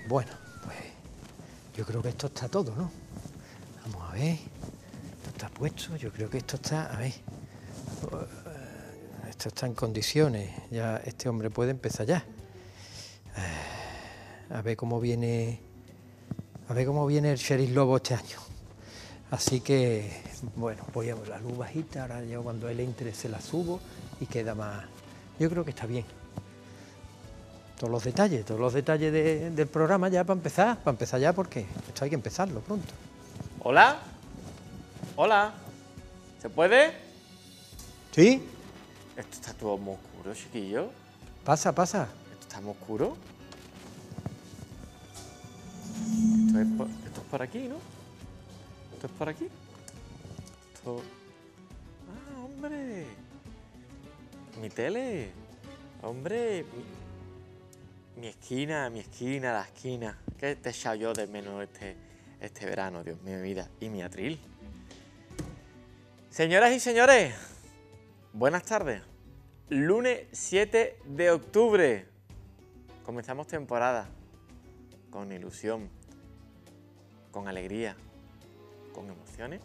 Bueno, pues yo creo que esto está todo, ¿no? Vamos a ver. Esto está puesto, yo creo que esto está... A ver. Esto está en condiciones. Ya este hombre puede empezar ya. A ver cómo viene... A ver cómo viene el Sheriff Lobo este año. Así que, bueno, voy a ver la luz bajita, ahora yo cuando él entre se la subo y queda más... Yo creo que está bien. Todos los detalles del programa ya para empezar ya porque esto hay que empezarlo pronto. ¿Hola? ¿Hola? ¿Se puede? ¿Sí? Esto está todo muy oscuro, chiquillo. Pasa. ¿Esto está muy oscuro? Esto es por aquí, ¿no? ¿Esto es por aquí? Esto... ¡Ah, hombre! Mi tele. Hombre, mi esquina, la esquina. ¿Qué te he echado yo de menos este verano, Dios mío, mi vida? Y mi atril. Señoras y señores, buenas tardes. Lunes 7 de octubre. Comenzamos temporada. Con ilusión. Con alegría. Con emociones.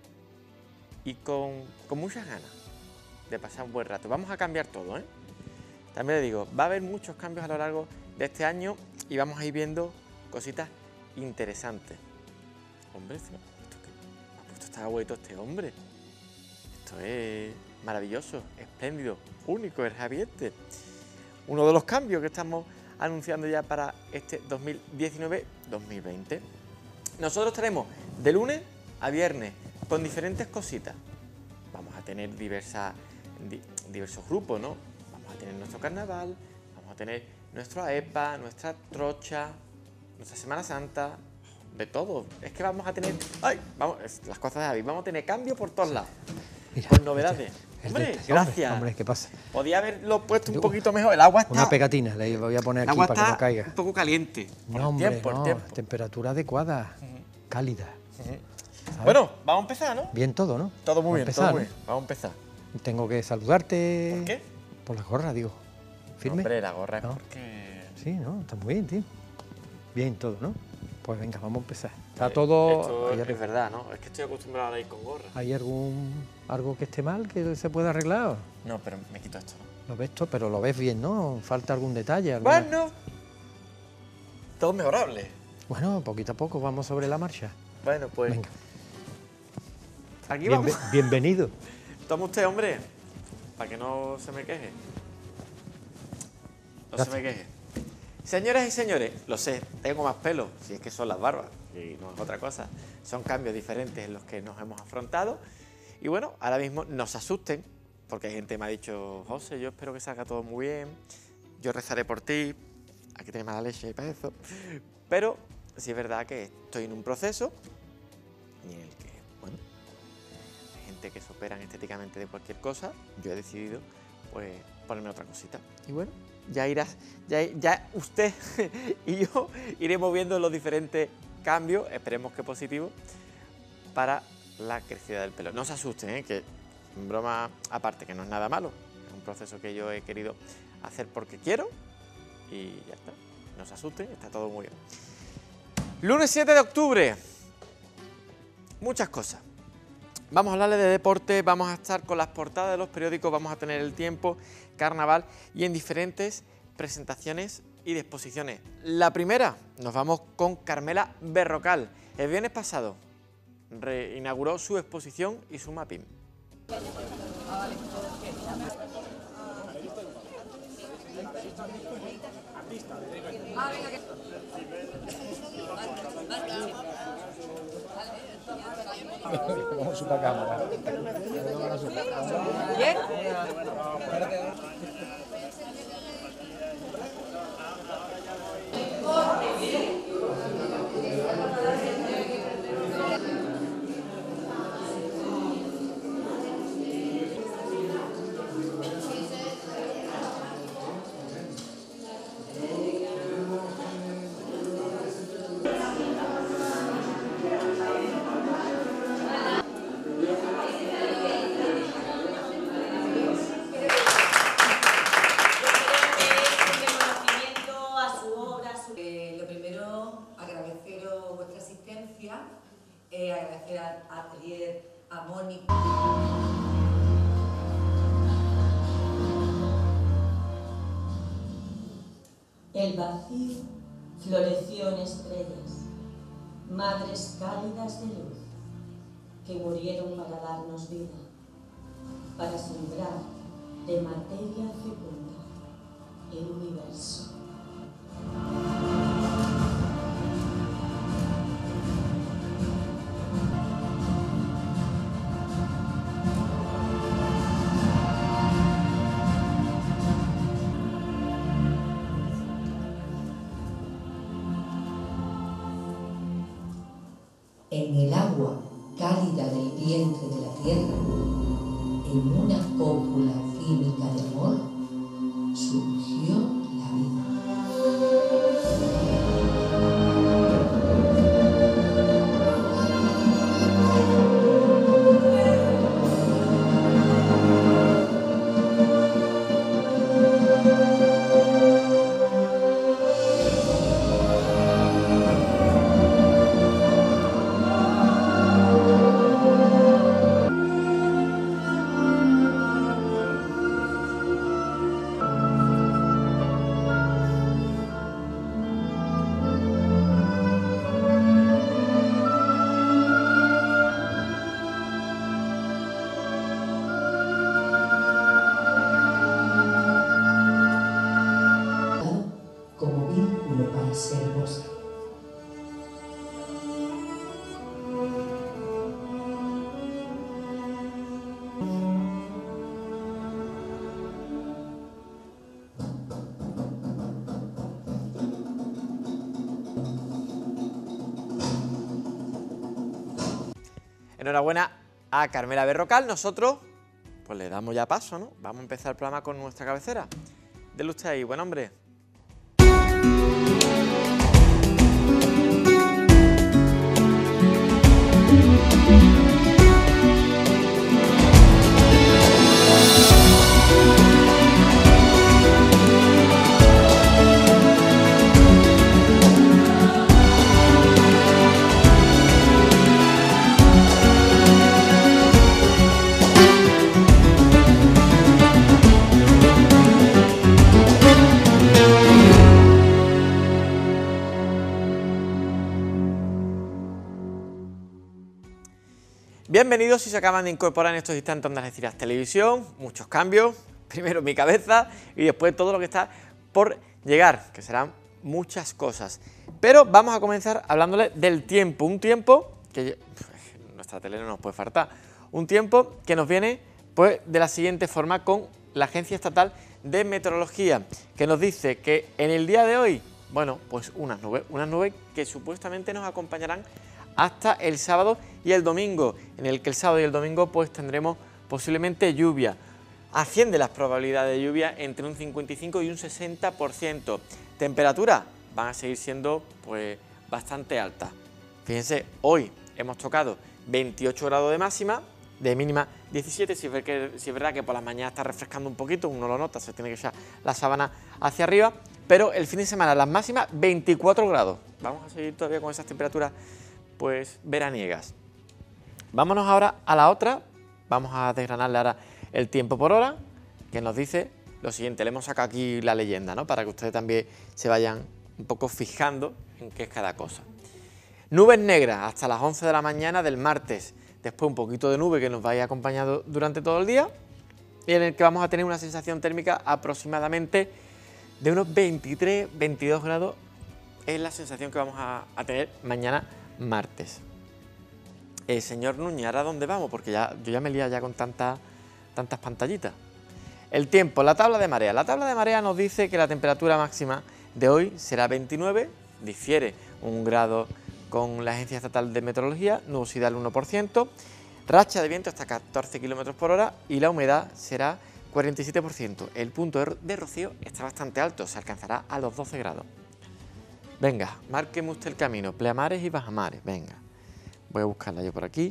Y con muchas ganas de pasar un buen rato. Vamos a cambiar todo, ¿eh? También le digo, va a haber muchos cambios a lo largo de este año y vamos a ir viendo cositas interesantes. Hombre, ¿esto qué? ¿Ha puesto esta abuelito este hombre? Esto es maravilloso, espléndido, único, el Javier. Uno de los cambios que estamos anunciando ya para este 2019-2020. Nosotros tenemos de lunes a viernes con diferentes cositas. Vamos a tener diversos grupos, ¿no? Vamos a tener nuestro carnaval, vamos a tener nuestro AEPA, nuestra trocha, nuestra Semana Santa, de todo. Es que vamos a tener... ¡Ay! Vamos, las cosas de David, vamos a tener cambio por todos lados. Mira, con novedades. Hombre, gracias. Hombre, ¿qué pasa? Podía haberlo puesto un poquito mejor. El agua está... Una pegatina, le voy a poner aquí para que no caiga. Un poco caliente. No, hombre, no, temperatura adecuada, cálida. Bueno, vamos a empezar, ¿no? Bien todo, ¿no? Todo muy bien, empezar, todo muy bien. Vamos a empezar. Tengo que saludarte... ¿Por qué? Por la gorra, digo. ¿Firme? Hombre, la gorra es ¿no? porque... Sí, ¿no? Está muy bien, tío. Bien todo, ¿no? Pues venga, vamos a empezar. Está todo... Esto es verdad, ¿no? Es que estoy acostumbrado a ir con gorra. ¿Hay algo que esté mal, que se pueda arreglar? No, pero me quito esto. Lo ves todo, pero lo ves bien, ¿no? Falta algún detalle. Bueno, todo mejorable. Bueno, poquito a poco, vamos sobre la marcha. Bueno, pues... Venga. Aquí vamos. Bienvenido. Toma usted, hombre, para que no se me queje. Gracias. Se me queje. Señoras y señores, lo sé, tengo más pelo, si es que son las barbas, y no es otra cosa. Son cambios diferentes en los que nos hemos afrontado. Y bueno, ahora mismo no se asusten, porque hay gente que me ha dicho, José, yo espero que salga todo muy bien, yo rezaré por ti, aquí tienes mala leche y para eso. Pero sí es verdad que estoy en un proceso en el que, bueno, hay gente que se operan estéticamente de cualquier cosa, yo he decidido, pues, ponerme otra cosita. Y bueno, ya usted y yo iremos viendo los diferentes cambios, esperemos que positivos, para la crecida del pelo. No se asusten, que en broma aparte, que no es nada malo, es un proceso que yo he querido hacer porque quiero y ya está. No se asusten, está todo muy bien. Lunes 7 de octubre, muchas cosas. Vamos a hablarle de deporte, vamos a estar con las portadas de los periódicos, vamos a tener el tiempo, carnaval y en diferentes presentaciones y de exposiciones. La primera, nos vamos con Carmela Berrocal. El viernes pasado inauguró su exposición y su mapping. Vamos a la cámara. ¿Bien? presencia, agradecer al atelier, a Mónica. El vacío floreció en estrellas, madres cálidas de luz, que murieron para darnos vida, para sembrar de materia fecunda el universo. En el agua cálida del vientre de la tierra, en una cópula química de amor, surgió la vida. Como vínculo para ser bosque. Enhorabuena a Carmela Berrocal. Nosotros pues le damos ya paso, ¿no? Vamos a empezar el programa con nuestra cabecera. Dele usted ahí, buen hombre. Bienvenidos si se acaban de incorporar en estos instantes a Algeciras Televisión. Muchos cambios, primero mi cabeza y después todo lo que está por llegar, que serán muchas cosas. Pero vamos a comenzar hablándoles del tiempo, un tiempo que nuestra tele no nos puede faltar, un tiempo que nos viene pues de la siguiente forma con la Agencia Estatal de Meteorología, que nos dice que en el día de hoy, bueno, pues unas nubes que supuestamente nos acompañarán hasta el sábado y el domingo, en el que el sábado y el domingo pues tendremos posiblemente lluvia. Asciende las probabilidades de lluvia entre un 55 y un 60%. Temperaturas van a seguir siendo pues bastante altas. Fíjense, hoy hemos tocado 28 grados de máxima, de mínima 17, si es verdad que por las mañanas está refrescando un poquito, uno lo nota, se tiene que echar la sábana hacia arriba, pero el fin de semana las máximas 24 grados. Vamos a seguir todavía con esas temperaturas pues veraniegas. Vámonos ahora a la otra, vamos a desgranarle ahora el tiempo por hora, que nos dice lo siguiente. Le hemos sacado aquí la leyenda, ¿no?, para que ustedes también se vayan un poco fijando en qué es cada cosa. Nubes negras hasta las 11 de la mañana del martes, después un poquito de nube que nos va a ir acompañando durante todo el día y en el que vamos a tener una sensación térmica aproximadamente de unos 23-22 grados, es la sensación que vamos a tener mañana martes. Señor Núñez, ¿ahora dónde vamos? Porque yo ya me lía ya con tantas pantallitas. El tiempo, la tabla de marea. La tabla de marea nos dice que la temperatura máxima de hoy será 29, difiere 1 grado con la Agencia Estatal de Meteorología, nubosidad al 1%, racha de viento hasta 14 km por hora y la humedad será 47%. El punto de rocío está bastante alto, se alcanzará a los 12 grados. Venga, márqueme usted el camino, pleamares y bajamares, venga. Voy a buscarla yo por aquí,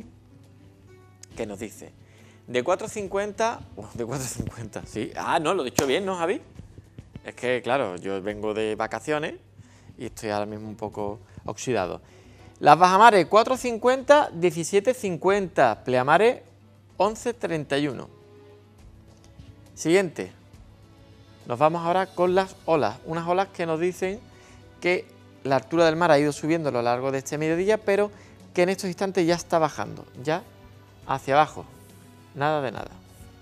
que nos dice, de 4.50, de 4.50, sí, no, lo he dicho bien, ¿no, Javi? Es que, claro, yo vengo de vacaciones y estoy ahora mismo un poco oxidado. Las bajamares 4.50, 17.50. Pleamares 11.31. Siguiente. Nos vamos ahora con las olas. Unas olas que nos dicen que la altura del mar ha ido subiendo a lo largo de este mediodía, pero que en estos instantes ya está bajando, ya hacia abajo. Nada de nada.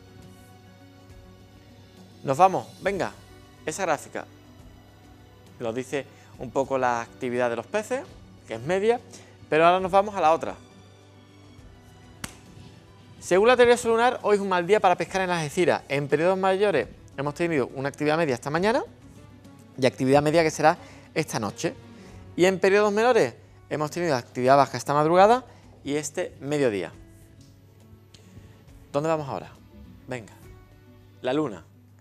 Nos vamos, venga, esa gráfica nos dice un poco la actividad de los peces, que es media, pero ahora nos vamos a la otra. Según la teoría lunar, hoy es un mal día para pescar en las Algeciras. En periodos mayores hemos tenido una actividad media esta mañana y actividad media que será esta noche. Y en periodos menores hemos tenido actividad baja esta madrugada y este mediodía. ¿Dónde vamos ahora? Venga, la luna.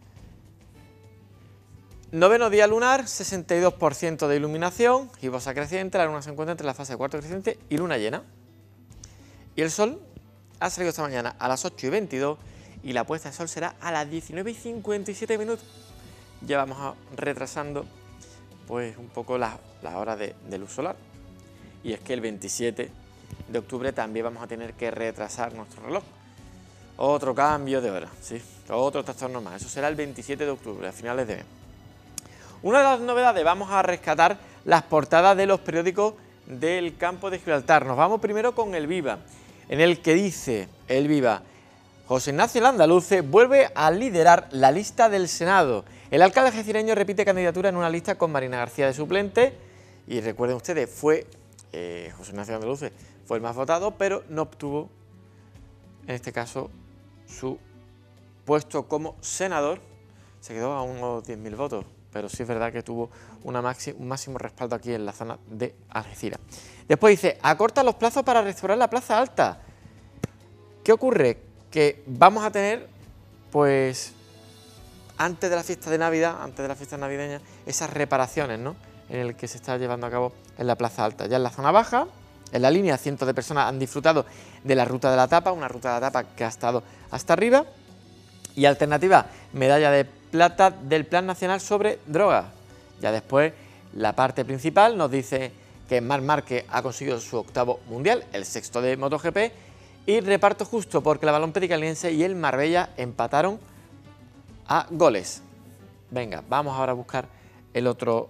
Noveno día lunar, 62% de iluminación, gibosa creciente, la luna se encuentra entre la fase de cuarto creciente y luna llena. Y el sol ha salido esta mañana a las 8:22 y la puesta de sol será a las 19:57 minutos. Ya vamos retrasando pues un poco la hora de luz solar. Y es que el 27 de octubre también vamos a tener que retrasar nuestro reloj. Otro cambio de hora, sí, otro trastorno más. Eso será el 27 de octubre, a finales de mes. Una de las novedades, vamos a rescatar las portadas de los periódicos del campo de Gibraltar. Nos vamos primero con El Viva, en el que dice El Viva: José Ignacio Landaluce vuelve a liderar la lista del Senado. El alcalde algecireño repite candidatura en una lista con Marina García de suplente. Y recuerden ustedes, José Ignacio Landaluce fue el más votado, pero no obtuvo, en este caso, su puesto como senador. Se quedó a unos 10.000 votos, pero sí es verdad que tuvo un máximo respaldo aquí en la zona de Algeciras. Después dice: acorta los plazos para restaurar la Plaza Alta. ¿Qué ocurre? Que vamos a tener, pues, antes de la fiesta de Navidad, antes de la fiesta navideña, esas reparaciones, ¿no?, en el que se está llevando a cabo en la Plaza Alta. Ya en la zona baja, en la línea, cientos de personas han disfrutado de la Ruta de la Tapa, una Ruta de la Tapa que ha estado hasta arriba. Y alternativa, medalla de plata del Plan Nacional sobre Drogas. Ya después, la parte principal nos dice que Marc Márquez ha conseguido su 8º mundial, el 6º de MotoGP, y reparto justo porque la Balompédica Caliense y el Marbella empataron a goles. Venga, vamos ahora a buscar la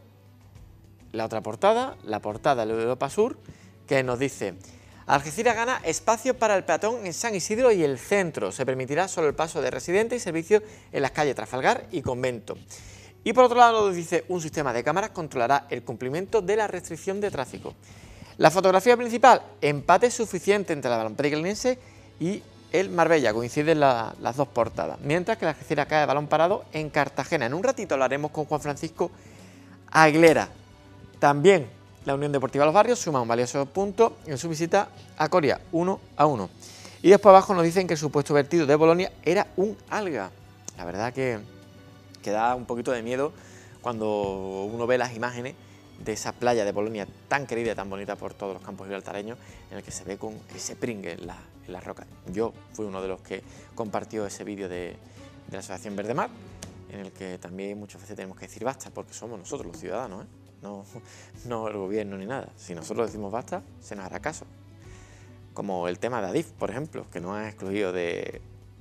otra portada, la portada de Europa Sur, que nos dice: Algeciras gana espacio para el peatón en San Isidro y el centro. Se permitirá solo el paso de residentes y servicios en las calles Trafalgar y Convento. Y por otro lado nos dice: un sistema de cámaras controlará el cumplimiento de la restricción de tráfico. La fotografía principal: empate suficiente entre la Balompédica Caliense y el Marbella. Coinciden las dos portadas. Mientras que la Algeciras cae de balón parado en Cartagena. En un ratito hablaremos con Juan Francisco Aguilera. También la Unión Deportiva Los Barrios suma un valioso punto en su visita a Coria, 1-1. Y después abajo nos dicen que el supuesto vertido de Bolonia era un alga. La verdad que da un poquito de miedo cuando uno ve las imágenes de esa playa de Bolonia tan querida y tan bonita por todos los campos gibraltareños, en el que se ve con ese pringue en las rocas. Yo fui uno de los que compartió ese vídeo de la Asociación Verde Mar, en el que también muchas veces tenemos que decir basta, porque somos nosotros los ciudadanos, ¿eh? No el gobierno ni nada. Si nosotros decimos basta, se nos hará caso. Como el tema de Adif, por ejemplo, que nos ha excluido de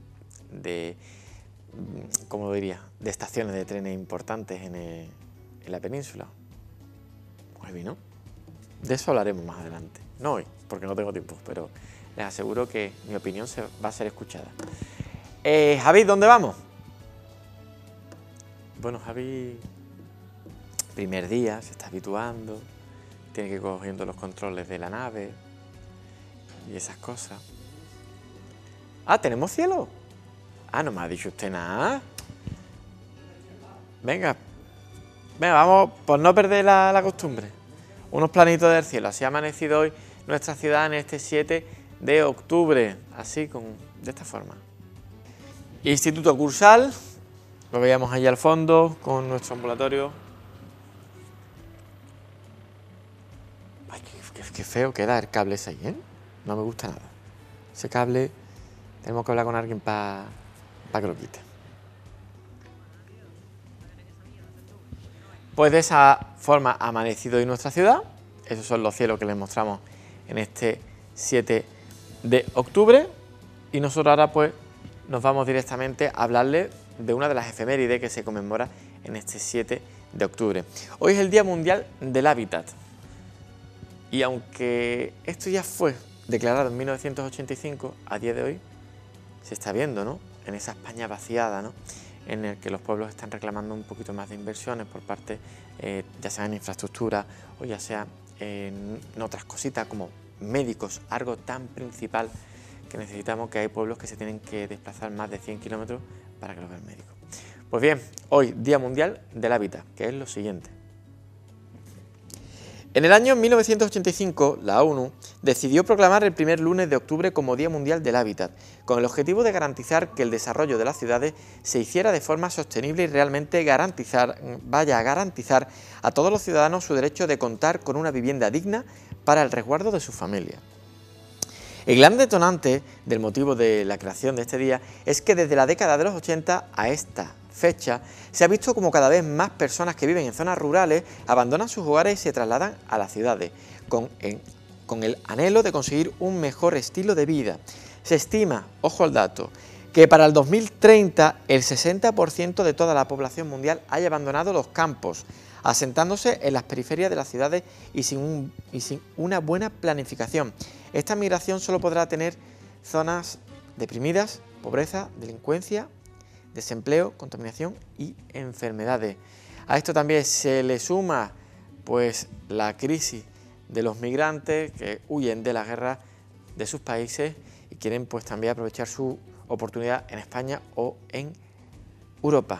¿cómo diría?, de estaciones de trenes importantes en la península. Pues ¿no? De eso hablaremos más adelante. No hoy, porque no tengo tiempo, pero les aseguro que mi opinión va a ser escuchada. Javi, ¿dónde vamos? Bueno, Javi, primer día, se está habituando, tiene que ir cogiendo los controles de la nave y esas cosas. Ah, ¿tenemos cielo? Ah, no me ha dicho usted nada. Venga, vamos, por no perder la costumbre. Unos planitos del cielo. Así ha amanecido hoy nuestra ciudad en este 7 de octubre. Así, de esta forma. Instituto Cursal. Lo veíamos allí al fondo con nuestro ambulatorio. Ay, qué feo queda el cable ese ahí, ¿eh? No me gusta nada. Ese cable, tenemos que hablar con alguien para que lo quite. Pues de esa forma ha amanecido hoy nuestra ciudad. Esos son los cielos que les mostramos en este 7 de octubre. Y nosotros ahora pues nos vamos directamente a hablarles de una de las efemérides que se conmemora en este 7 de octubre. Hoy es el Día Mundial del Hábitat. Y aunque esto ya fue declarado en 1985, a día de hoy se está viendo, ¿no?, en esa España vaciada, ¿no?, en el que los pueblos están reclamando un poquito más de inversiones por parte, ya sea en infraestructura o ya sea en otras cositas como médicos, algo tan principal que necesitamos, que hay pueblos que se tienen que desplazar más de 100 kilómetros para que los vea el médico. Pues bien, hoy Día Mundial del Hábitat, que es lo siguiente. En el año 1985, la ONU decidió proclamar el primer lunes de octubre como Día Mundial del Hábitat, con el objetivo de garantizar que el desarrollo de las ciudades se hiciera de forma sostenible y realmente vaya a garantizar a todos los ciudadanos su derecho de contar con una vivienda digna para el resguardo de su familia. El gran detonante del motivo de la creación de este día es que desde la década de los 80 a esta fecha se ha visto como cada vez más personas que viven en zonas rurales abandonan sus hogares y se trasladan a las ciudades, con el anhelo de conseguir un mejor estilo de vida. Se estima, ojo al dato, que para el 2030 el 60% de toda la población mundial haya abandonado los campos, asentándose en las periferias de las ciudades y sin una buena planificación. Esta migración solo podrá tener zonas deprimidas, pobreza, delincuencia, desempleo, contaminación y enfermedades. A esto también se le suma pues la crisis de los migrantes que huyen de la guerra de sus países y quieren pues también aprovechar su oportunidad en España o en Europa.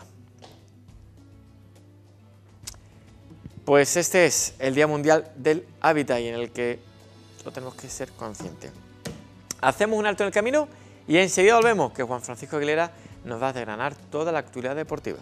Pues este es el Día Mundial del Hábitat y en el que lo tenemos que ser conscientes. Hacemos un alto en el camino y enseguida volvemos, que Juan Francisco Aguilera nos va a desgranar toda la actualidad deportiva.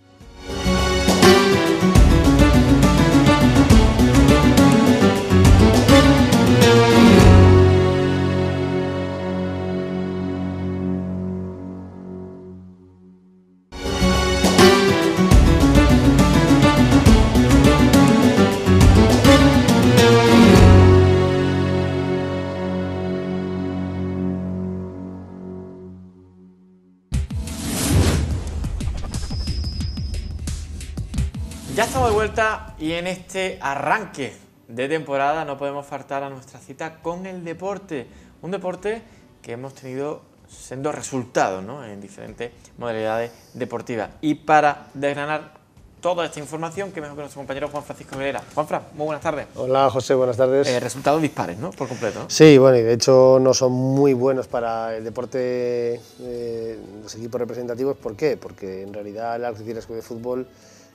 Ya estamos de vuelta y en este arranque de temporada no podemos faltar a nuestra cita con el deporte. Un deporte que hemos tenido siendo resultados, ¿no?, en diferentes modalidades deportivas. Y para desgranar toda esta información, que mejor que nuestro compañero Juan Francisco Aguilera. Juanfran, muy buenas tardes. Hola José, buenas tardes. Resultados dispares, ¿no?, por completo, ¿no? Sí, bueno, y de hecho no son muy buenos para el deporte, los equipos representativos. ¿Por qué? Porque en realidad el Algeciras Club de Fútbol,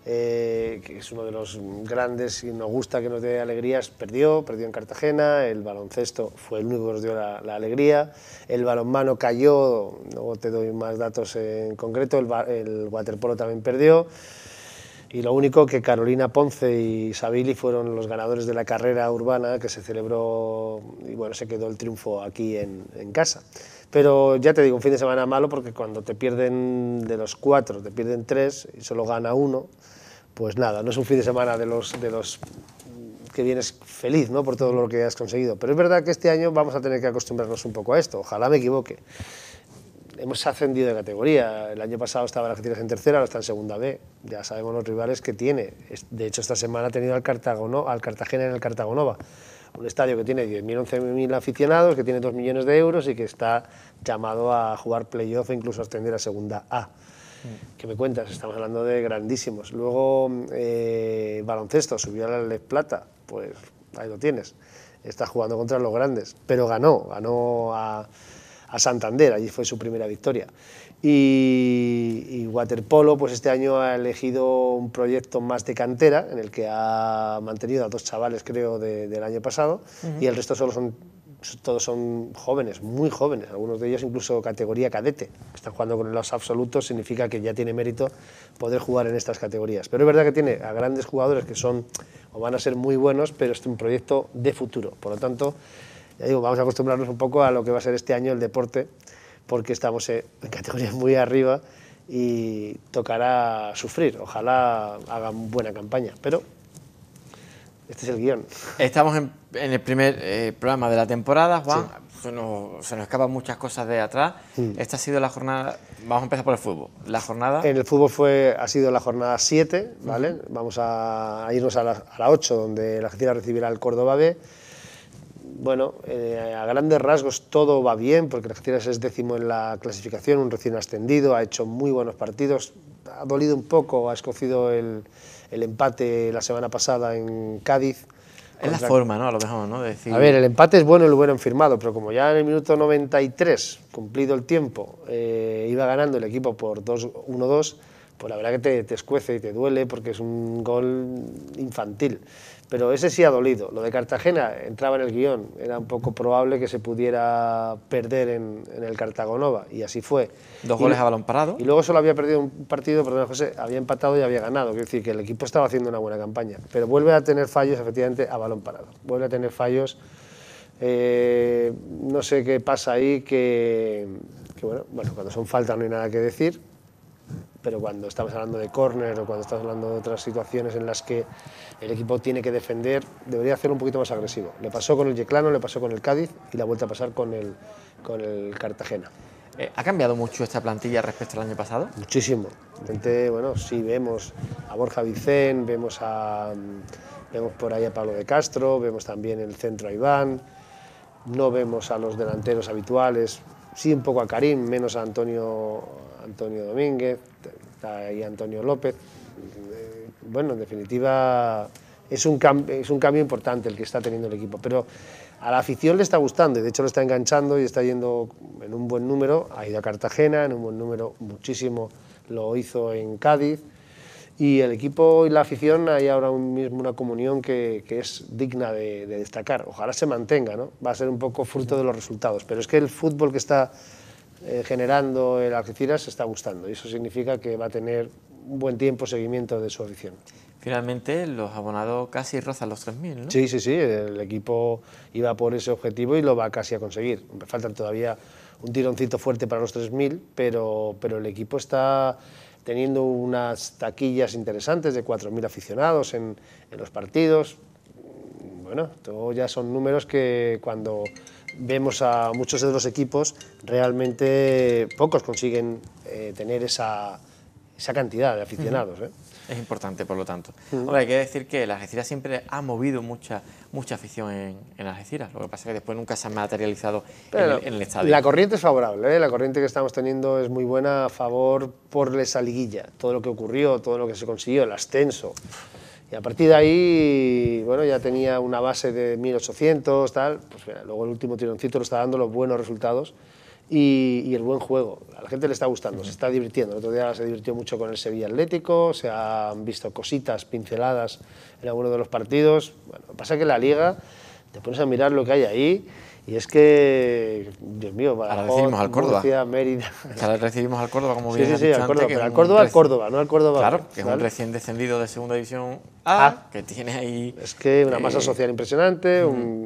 que es uno de los grandes y nos gusta, que nos dé alegrías, perdió en Cartagena. El baloncesto fue el único que nos dio la alegría. El balonmano cayó, luego te doy más datos en concreto. El waterpolo también perdió. Y lo único que Carolina Ponce y Sabili fueron los ganadores de la carrera urbana que se celebró, y bueno, se quedó el triunfo aquí en casa. Pero ya te digo, un fin de semana malo, porque cuando te pierden de los 4, te pierden 3 y solo gana 1, pues nada, no es un fin de semana de los que vienes feliz, ¿no?, por todo lo que has conseguido. Pero es verdad que este año vamos a tener que acostumbrarnos un poco a esto, ojalá me equivoque. Hemos ascendido de categoría. El año pasado estaba el Algeciras en tercera, ahora está en segunda B. Ya sabemos los rivales que tiene. De hecho, esta semana ha tenido al Cartagena en el Cartagonova, un estadio que tiene 10.000, 11.000 aficionados, que tiene 2 millones de euros y que está llamado a jugar playoff e incluso a ascender a segunda A. ¿Qué me cuentas? Estamos hablando de grandísimos. Luego, baloncesto, subió al Les Plata, pues ahí lo tienes. Está jugando contra los grandes, pero ganó a Santander, allí fue su primera victoria. Y waterpolo, pues este año ha elegido un proyecto más de cantera, en el que ha mantenido a 2 chavales, creo, del año pasado, y el resto todos son jóvenes, muy jóvenes, algunos de ellos incluso categoría cadete. Están jugando con los absolutos, significa que ya tiene mérito poder jugar en estas categorías. Pero es verdad que tiene a grandes jugadores que son o van a ser muy buenos, pero es un proyecto de futuro. Por lo tanto, ya digo, vamos a acostumbrarnos un poco a lo que va a ser este año el deporte, porque estamos en categorías muy arriba y tocará sufrir. Ojalá hagan buena campaña, pero Este es el guión. Estamos en el primer programa de la temporada, Juan. Sí. Se nos escapan muchas cosas de atrás. Esta ha sido la jornada. Vamos a empezar por el fútbol. La jornada. En el fútbol ha sido la jornada 7, ¿vale? Vamos a irnos a la 8, donde la Algeciras recibirá el Córdoba B. Bueno, a grandes rasgos todo va bien, porque el Algeciras es 10º en la clasificación, un recién ascendido, ha hecho muy buenos partidos. Ha dolido un poco, ha escocido el empate la semana pasada en Cádiz. Es la forma, ¿no? A lo mejor, ¿no? De decir... A ver, el empate es bueno y lo hubieran firmado, pero como ya en el minuto 93, cumplido el tiempo, iba ganando el equipo por 1-2, pues la verdad que te escuece y te duele porque es un gol infantil. Pero ese sí ha dolido. Lo de Cartagena entraba en el guión, era un poco probable que se pudiera perder en el Cartagonova, y así fue. 2 goles a balón parado. Y luego solo había perdido un partido, perdón José, había empatado y había ganado, quiere decir que el equipo estaba haciendo una buena campaña, pero vuelve a tener fallos efectivamente a balón parado, vuelve a tener fallos, no sé qué pasa ahí, que bueno, cuando son faltas no hay nada que decir, pero cuando estamos hablando de córner o cuando estamos hablando de otras situaciones en las que el equipo tiene que defender, debería hacerlo un poquito más agresivo. Le pasó con el Yeclano, le pasó con el Cádiz y la vuelta a pasar con el Cartagena. ¿Ha cambiado mucho esta plantilla respecto al año pasado? Muchísimo. Bueno, sí, vemos a Borja Vicén, vemos por ahí a Pablo de Castro, vemos también el centro a Iván, no vemos a los delanteros habituales, sí un poco a Karim, menos a Antonio Domínguez, está ahí Antonio López. Bueno, en definitiva es un cambio importante el que está teniendo el equipo, pero a la afición le está gustando y de hecho lo está enganchando y está yendo en un buen número. Ha ido a Cartagena, en un buen número muchísimo lo hizo en Cádiz, y el equipo y la afición hay ahora mismo una comunión que es digna de destacar. Ojalá se mantenga, ¿no? Va a ser un poco fruto de los resultados, pero es que el fútbol que está generando el Algeciras se está gustando y eso significa que va a tener un buen tiempo seguimiento de su afición. Finalmente los abonados casi rozan los 3.000, ¿no? Sí, el equipo iba por ese objetivo y lo va casi a conseguir. Me faltan todavía un tironcito fuerte para los 3.000, pero el equipo está teniendo unas taquillas interesantes de 4.000 aficionados en los partidos. Bueno, todo ya son números que cuando vemos a muchos de los equipos realmente pocos consiguen tener esa cantidad de aficionados. Es importante, por lo tanto. Hombre, hay que decir que la Algeciras siempre ha movido mucha afición en Algeciras. Lo que pasa es que después nunca se ha materializado en el estadio. La corriente es favorable, la corriente que estamos teniendo es muy buena a favor por esa liguilla. Todo lo que ocurrió, todo lo que se consiguió, el ascenso. Y a partir de ahí, bueno, ya tenía una base de 1.800, tal. Pues mira, luego el último tironcito lo está dando los buenos resultados. Y el buen juego. A la gente le está gustando, se está divirtiendo. El otro día se divirtió mucho con el Sevilla Atlético, se han visto cositas, pinceladas en algunos de los partidos. Bueno, lo que pasa es que en la Liga te pones a mirar lo que hay ahí y es que, Dios mío, Badajoz, ahora recibimos al Córdoba. Murcia, Mérida. Ahora recibimos al Córdoba, como bien sí, al Córdoba, pero al Córdoba, no al Córdoba. Claro, que es un recién descendido de Segunda División A, que tiene ahí... Es que una masa social impresionante,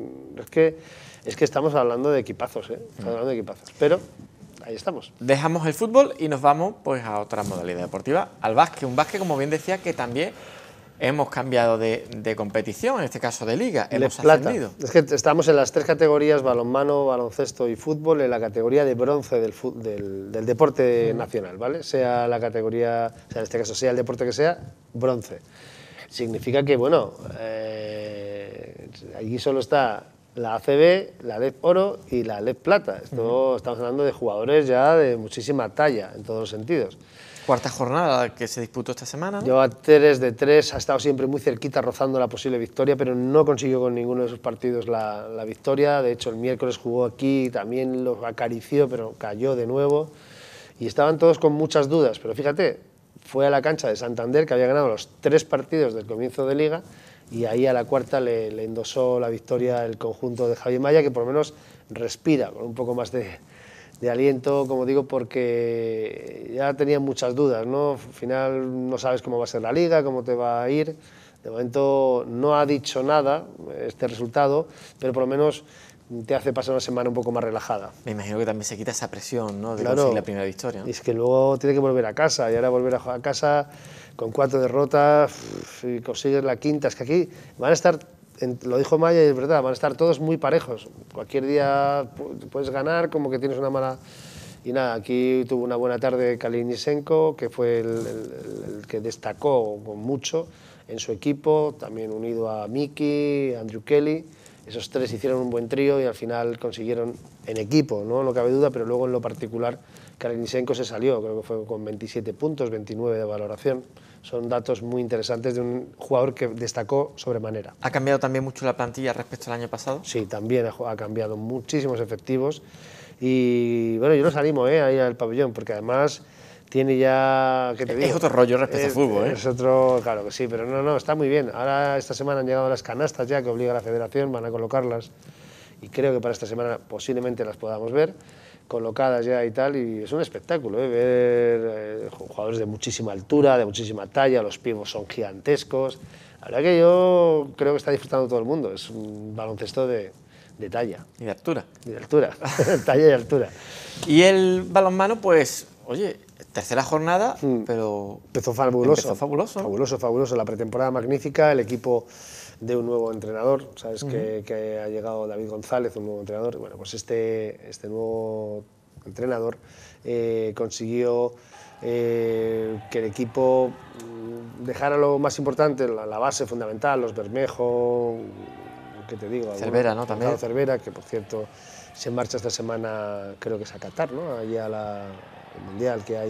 es que estamos hablando de equipazos, estamos hablando de equipazos, pero ahí estamos. Dejamos el fútbol y nos vamos pues a otra modalidad deportiva, al básquet. Un básquet, como bien decía, que también hemos cambiado de competición, en este caso de liga, hemos ascendido. Es que estamos en las 3 categorías, balonmano, baloncesto y fútbol, en la categoría de bronce del deporte nacional, ¿vale? Sea la categoría, o sea, en este caso sea el deporte que sea, bronce. Significa que, bueno, allí solo está la ACB, la LEP Oro y la LEP Plata. Esto estamos hablando de jugadores ya de muchísima talla, en todos los sentidos. Cuarta jornada que se disputó esta semana, ¿no? Lleva 3 de 3, ha estado siempre muy cerquita, rozando la posible victoria, pero no consiguió con ninguno de sus partidos la victoria. De hecho, el miércoles jugó aquí, también lo acarició, pero cayó de nuevo. Y estaban todos con muchas dudas, pero fíjate, fue a la cancha de Santander, que había ganado los 3 partidos del comienzo de liga, y ahí a la cuarta le endosó la victoria el conjunto de Javier Maya, que por lo menos respira con un poco más de aliento, como digo, porque ya tenía muchas dudas, ¿no? Al final no sabes cómo va a ser la liga, cómo te va a ir. De momento no ha dicho nada este resultado, pero por lo menos te hace pasar una semana un poco más relajada. Me imagino que también se quita esa presión, ¿no?, de Claro. conseguir la primera victoria, ¿no? Y es que luego tiene que volver a casa, y ahora volver a casa con 4 derrotas, y consigues la quinta. Es que aquí van a estar, lo dijo Maya y es verdad, van a estar todos muy parejos. Cualquier día puedes ganar, como que tienes una mala... Y nada, aquí tuvo una buena tarde Kaliničenko, que fue el que destacó con mucho en su equipo, también unido a Miki, Andrew Kelly. Esos tres hicieron un buen trío y al final consiguieron en equipo, no cabe duda, pero luego en lo particular Kaliničenko se salió, creo que fue con 27 puntos, 29 de valoración. Son datos muy interesantes de un jugador que destacó sobremanera. ¿Ha cambiado también mucho la plantilla respecto al año pasado? Sí, también ha cambiado muchísimos efectivos. Y bueno, yo los animo ahí al pabellón, porque además tiene ya... ¿qué te digo? Es otro rollo respecto al fútbol, ¿eh? Es otro, claro que sí, pero no, está muy bien. Ahora esta semana han llegado las canastas ya, que obliga a la federación, van a colocarlas. Y creo que para esta semana posiblemente las podamos ver colocadas ya y tal, y es un espectáculo, ver jugadores de muchísima altura, de muchísima talla, los pibos son gigantescos. La verdad que yo creo que está disfrutando todo el mundo, es un baloncesto de talla. Y de altura. Y de altura, talla y altura. Y el balonmano, pues, oye, tercera jornada, pero... Empezó fabuloso. Empezó fabuloso. Fabuloso, la pretemporada magnífica, el equipo de un nuevo entrenador, sabes que ha llegado David González, un nuevo entrenador. Bueno, pues este nuevo entrenador consiguió que el equipo dejara lo más importante, la base fundamental, los Bermejo, ¿qué te digo? Cervera, ¿no? También. Cervera, que por cierto se marcha esta semana, creo que es a Qatar, ¿no? Allí al mundial que hay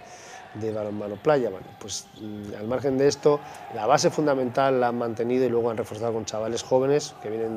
de balonmano playa. Bueno, pues al margen de esto, la base fundamental la han mantenido y luego han reforzado con chavales jóvenes que vienen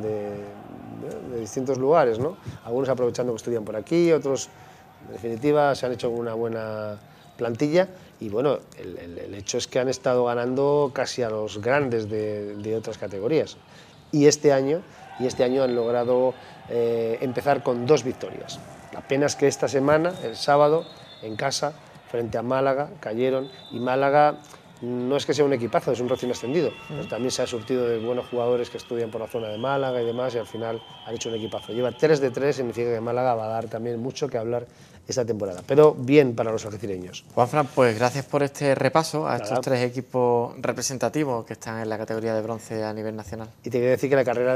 de distintos lugares, ¿no? Algunos aprovechando que estudian por aquí, otros, en definitiva, se han hecho una buena plantilla y bueno, el hecho es que han estado ganando casi a los grandes de otras categorías. Y este año han logrado empezar con 2 victorias. La pena es que esta semana, el sábado, en casa, frente a Málaga, cayeron, y Málaga no es que sea un equipazo, es un recién ascendido, pero también se ha surtido de buenos jugadores que estudian por la zona de Málaga y demás, y al final han hecho un equipazo. Lleva 3 de 3, significa que Málaga va a dar también mucho que hablar esta temporada, pero bien para los algecireños. Juanfran, pues gracias por este repaso a estos 3 equipos representativos que están en la categoría de bronce a nivel nacional. Y te quiero decir que la carrera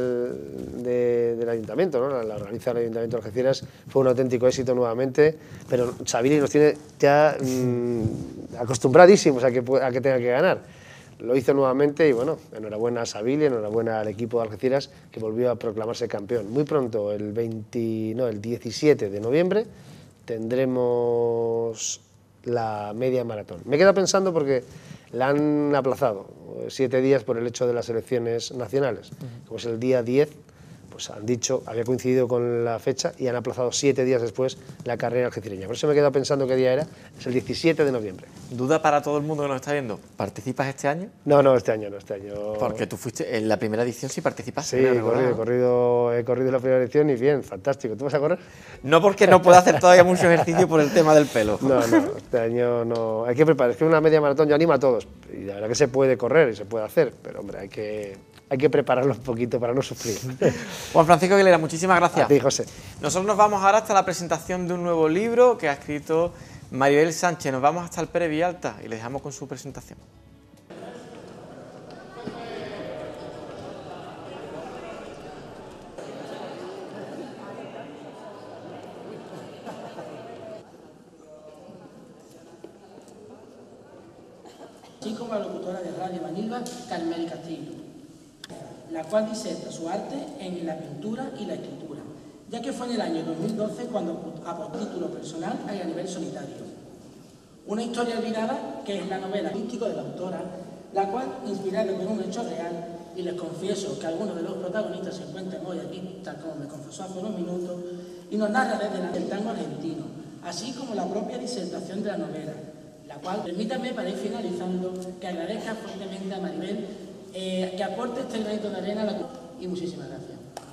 del ayuntamiento, ¿no? La organiza el Ayuntamiento de Algeciras, fue un auténtico éxito nuevamente, pero Sabili nos tiene ya acostumbradísimos a que tenga que ganar. Lo hizo nuevamente y bueno, enhorabuena a Sabili, enhorabuena al equipo de Algeciras que volvió a proclamarse campeón. Muy pronto, el 17 de noviembre, tendremos la media maratón. Me he quedado pensando porque la han aplazado 7 días por el hecho de las elecciones nacionales. Como es el día 10, pues han dicho, había coincidido con la fecha y han aplazado 7 días después la carrera algecireña. Por eso me he quedado pensando qué día era, es el 17 de noviembre. ¿Duda para todo el mundo que nos está viendo? ¿Participas este año? No, este año no, Porque tú fuiste en la primera edición, sí participaste. Sí, he corrido la primera edición y bien, fantástico. ¿Tú vas a correr? No, porque no puedo hacer todavía mucho ejercicio por el tema del pelo. No, este año no. Hay que preparar, es que una media maratón yo animo a todos. Y la verdad que se puede correr y se puede hacer, pero hombre, hay que prepararlo un poquito para no sufrir. Juan Francisco Aguilera, muchísimas gracias. A ti, José. Nosotros nos vamos ahora hasta la presentación de un nuevo libro que ha escrito Maribel Sánchez. Nos vamos hasta el Pere Vialta y le dejamos con su presentación. Así como la locutora de Radio Manilva, Carmel Castillo, la cual diserta su arte en la pintura y la escritura, ya que fue en el año 2012 cuando aportó título personal y a nivel solitario. Una historia olvidada que es la novela mística de la autora, la cual, inspirada en un hecho real, y les confieso que algunos de los protagonistas se encuentran hoy aquí, tal como me confesó hace unos minutos, y nos narra desde el tango argentino, así como la propia disertación de la novela, la cual, permítanme para ir finalizando, que agradezca fuertemente a Maribel que aporte este granito de arena a la cultura. Y muchísimas gracias.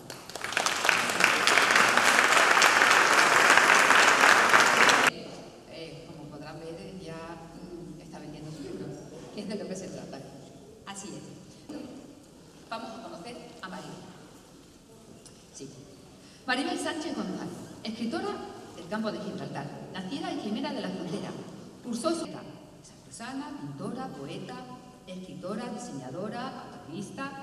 Como podrán ver, ya está vendiendo su libro, que es de lo que se trata. Así es. Vamos a conocer a Maribel. Sí. Maribel Sánchez González, escritora del campo de Gibraltar, nacida en Jimena de la Frontera. Cursó su... Es artesana, pintora, poeta, escritora, diseñadora, activista.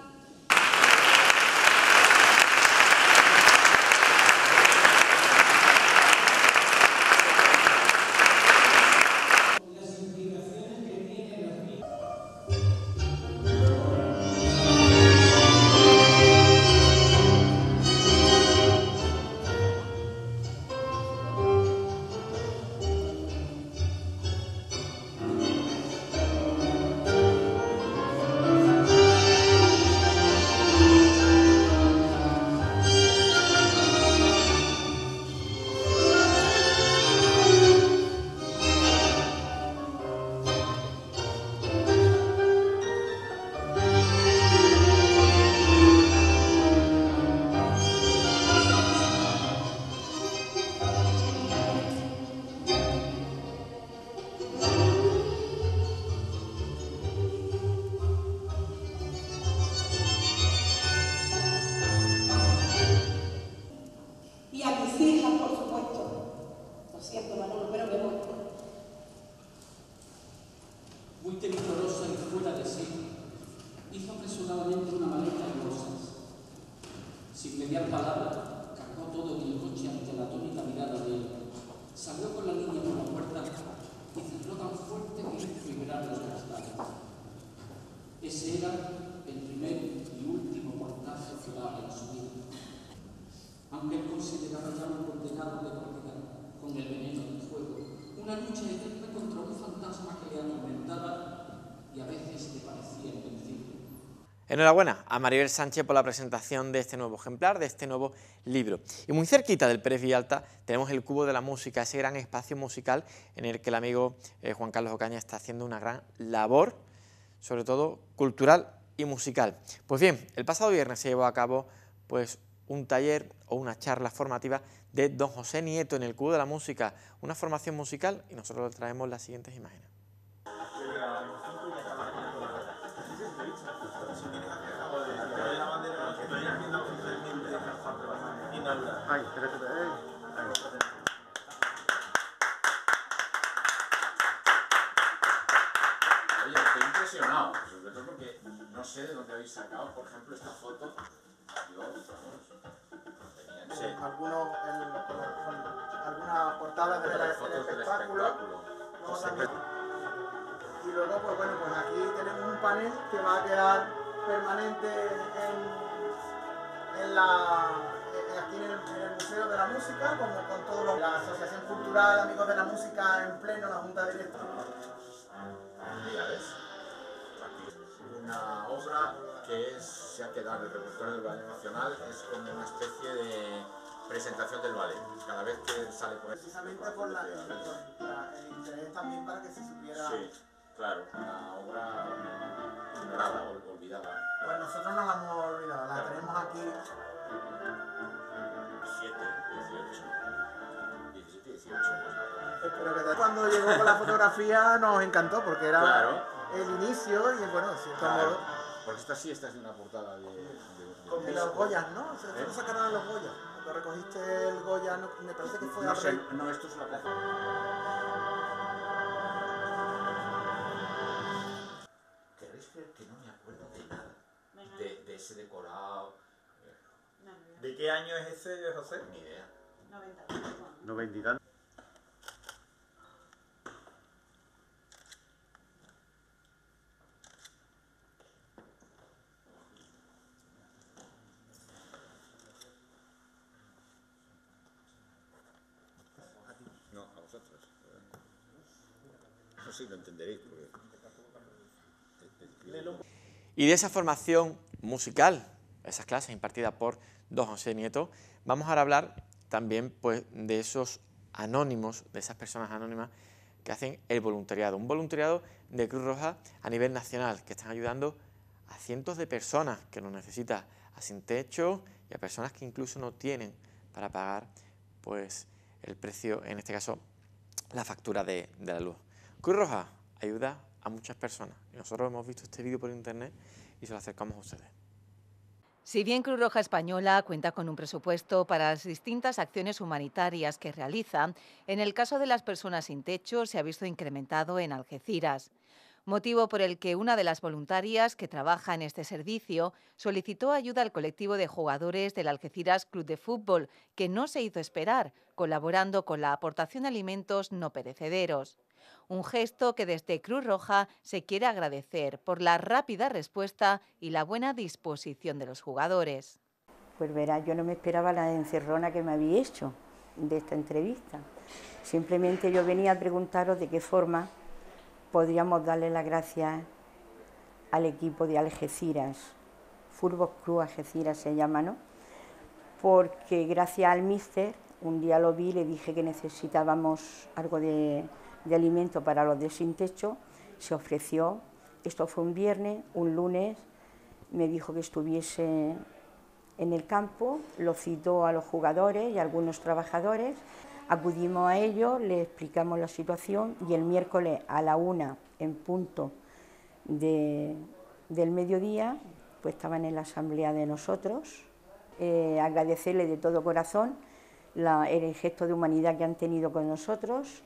Muy temblorosa y fuera de sí, hizo apresuradamente una maleta de bolsas. Sin mediar palabra, cargó todo en el coche ante la atónita mirada de él. Salió con la niña por la puerta y cerró tan fuerte que hizo vibrar los cristales. Ese era el primer y último portazo que daba en su vida. Aunque él consideraba ya un condenado de por vida con el veneno del fuego, una lucha eterna contra un fantasma que le atormentaba y a veces le parecía invencible. Enhorabuena a Maribel Sánchez por la presentación de este nuevo ejemplar, de este nuevo libro. Y muy cerquita del Pérez Vilalta tenemos el Cubo de la Música, ese gran espacio musical en el que el amigo Juan Carlos Ocaña está haciendo una gran labor, sobre todo cultural y musical. Pues bien, el pasado viernes se llevó a cabo pues un taller o una charla formativa de don José Nieto en el Cubo de la Música, una formación musical, y nosotros le traemos las siguientes imágenes. Oye, estoy impresionado, sobre todo porque no sé de dónde habéis sacado, por ejemplo, esta foto. Sí, alguna portada del espectáculo. Y luego, pues bueno, pues aquí tenemos un panel que va a quedar permanente aquí en el Museo de la Música, como con todos los... La Asociación Cultural Amigos de la Música en pleno, la Junta Directiva. Mira, ¿ves? Una obra que se ha quedado en el repertorio del Ballet Nacional, es como una especie de presentación del ballet, cada vez que sale por ahí. Precisamente por el interés también para que se supiera... Sí, claro, una obra ignorada, olvidada. Pues nosotros no la hemos olvidado, la tenemos aquí. 17, 18. Espero que cuando llegó con la fotografía nos encantó, porque era claro. El inicio y bueno, de cierto modo... Porque esta es de una portada de los Goyas, ¿no? O sea, esto lo sacaron en los Goyas. Cuando recogiste el Goya, me parece que fue... No sé, no, esto es una cosa. ¿Queréis creer que no me acuerdo de nada? De ese decorado. ¿De qué año es ese, José? Ni idea. 90 y tantos. No, a vosotros. No sé si lo entenderéis. Porque... Y de esa formación musical, esas clases impartidas por don José Nieto, vamos ahora a hablar también pues, de esos anónimos, de esas personas anónimas que hacen el voluntariado. Un voluntariado de Cruz Roja a nivel nacional, que están ayudando a cientos de personas que lo necesitan, a sin techo y a personas que incluso no tienen para pagar pues, el precio, en este caso, la factura de la luz. Cruz Roja ayuda a muchas personas y nosotros hemos visto este vídeo por internet y se lo acercamos a ustedes. Si bien Cruz Roja Española cuenta con un presupuesto para las distintas acciones humanitarias que realiza, en el caso de las personas sin techo se ha visto incrementado en Algeciras. Motivo por el que una de las voluntarias que trabaja en este servicio solicitó ayuda al colectivo de jugadores del Algeciras Club de Fútbol, que no se hizo esperar, colaborando con la aportación de alimentos no perecederos. Un gesto que desde Cruz Roja se quiere agradecer por la rápida respuesta y la buena disposición de los jugadores. Pues verás, yo no me esperaba la encerrona que me había hecho de esta entrevista. Simplemente yo venía a preguntaros de qué forma podríamos darle las gracias al equipo de Algeciras, Fútbol Club Algeciras se llama, ¿no? Porque gracias al míster, un día lo vi y le dije que necesitábamos algo de alimento para los de sin techo, se ofreció, esto fue un viernes, un lunes, me dijo que estuviese en el campo, lo citó a los jugadores y a algunos trabajadores. Acudimos a ellos, les explicamos la situación y el miércoles a la 1 en punto del mediodía, pues estaban en la asamblea de nosotros. Agradecerles de todo corazón el gesto de humanidad que han tenido con nosotros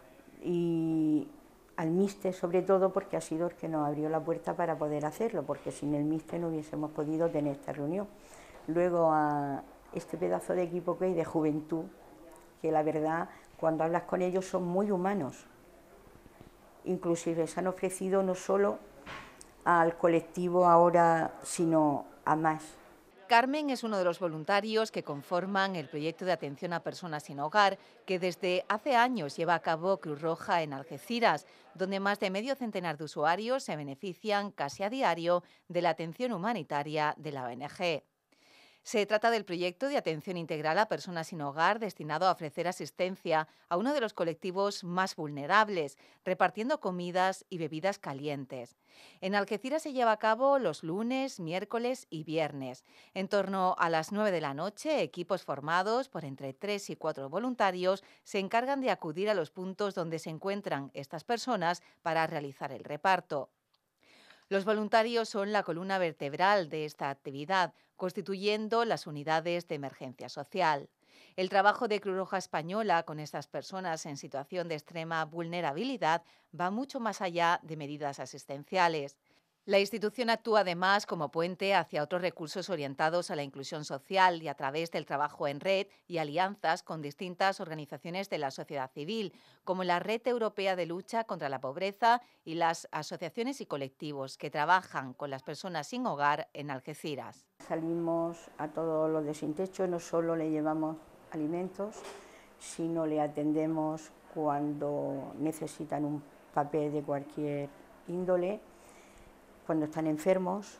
y al míster sobre todo porque ha sido el que nos abrió la puerta para poder hacerlo, porque sin el míster no hubiésemos podido tener esta reunión. Luego a este pedazo de equipo que hay de juventud, que la verdad, cuando hablas con ellos son muy humanos. Inclusive se han ofrecido no solo al colectivo ahora, sino a más. Carmen es uno de los voluntarios que conforman el proyecto de atención a personas sin hogar que desde hace años lleva a cabo Cruz Roja en Algeciras, donde más de medio centenar de usuarios se benefician casi a diario de la atención humanitaria de la ONG. Se trata del proyecto de atención integral a personas sin hogar destinado a ofrecer asistencia a uno de los colectivos más vulnerables, repartiendo comidas y bebidas calientes. En Algeciras se lleva a cabo los lunes, miércoles y viernes. En torno a las 9 de la noche, equipos formados por entre 3 y 4 voluntarios se encargan de acudir a los puntos donde se encuentran estas personas para realizar el reparto. Los voluntarios son la columna vertebral de esta actividad, constituyendo las unidades de emergencia social. El trabajo de Cruz Roja Española con estas personas en situación de extrema vulnerabilidad va mucho más allá de medidas asistenciales. La institución actúa además como puente hacia otros recursos orientados a la inclusión social y a través del trabajo en red y alianzas con distintas organizaciones de la sociedad civil, como la Red Europea de Lucha contra la Pobreza y las asociaciones y colectivos que trabajan con las personas sin hogar en Algeciras. Salimos a todos los de sin techo, no solo le llevamos alimentos, sino le atendemos cuando necesitan un papel de cualquier índole. Cuando están enfermos,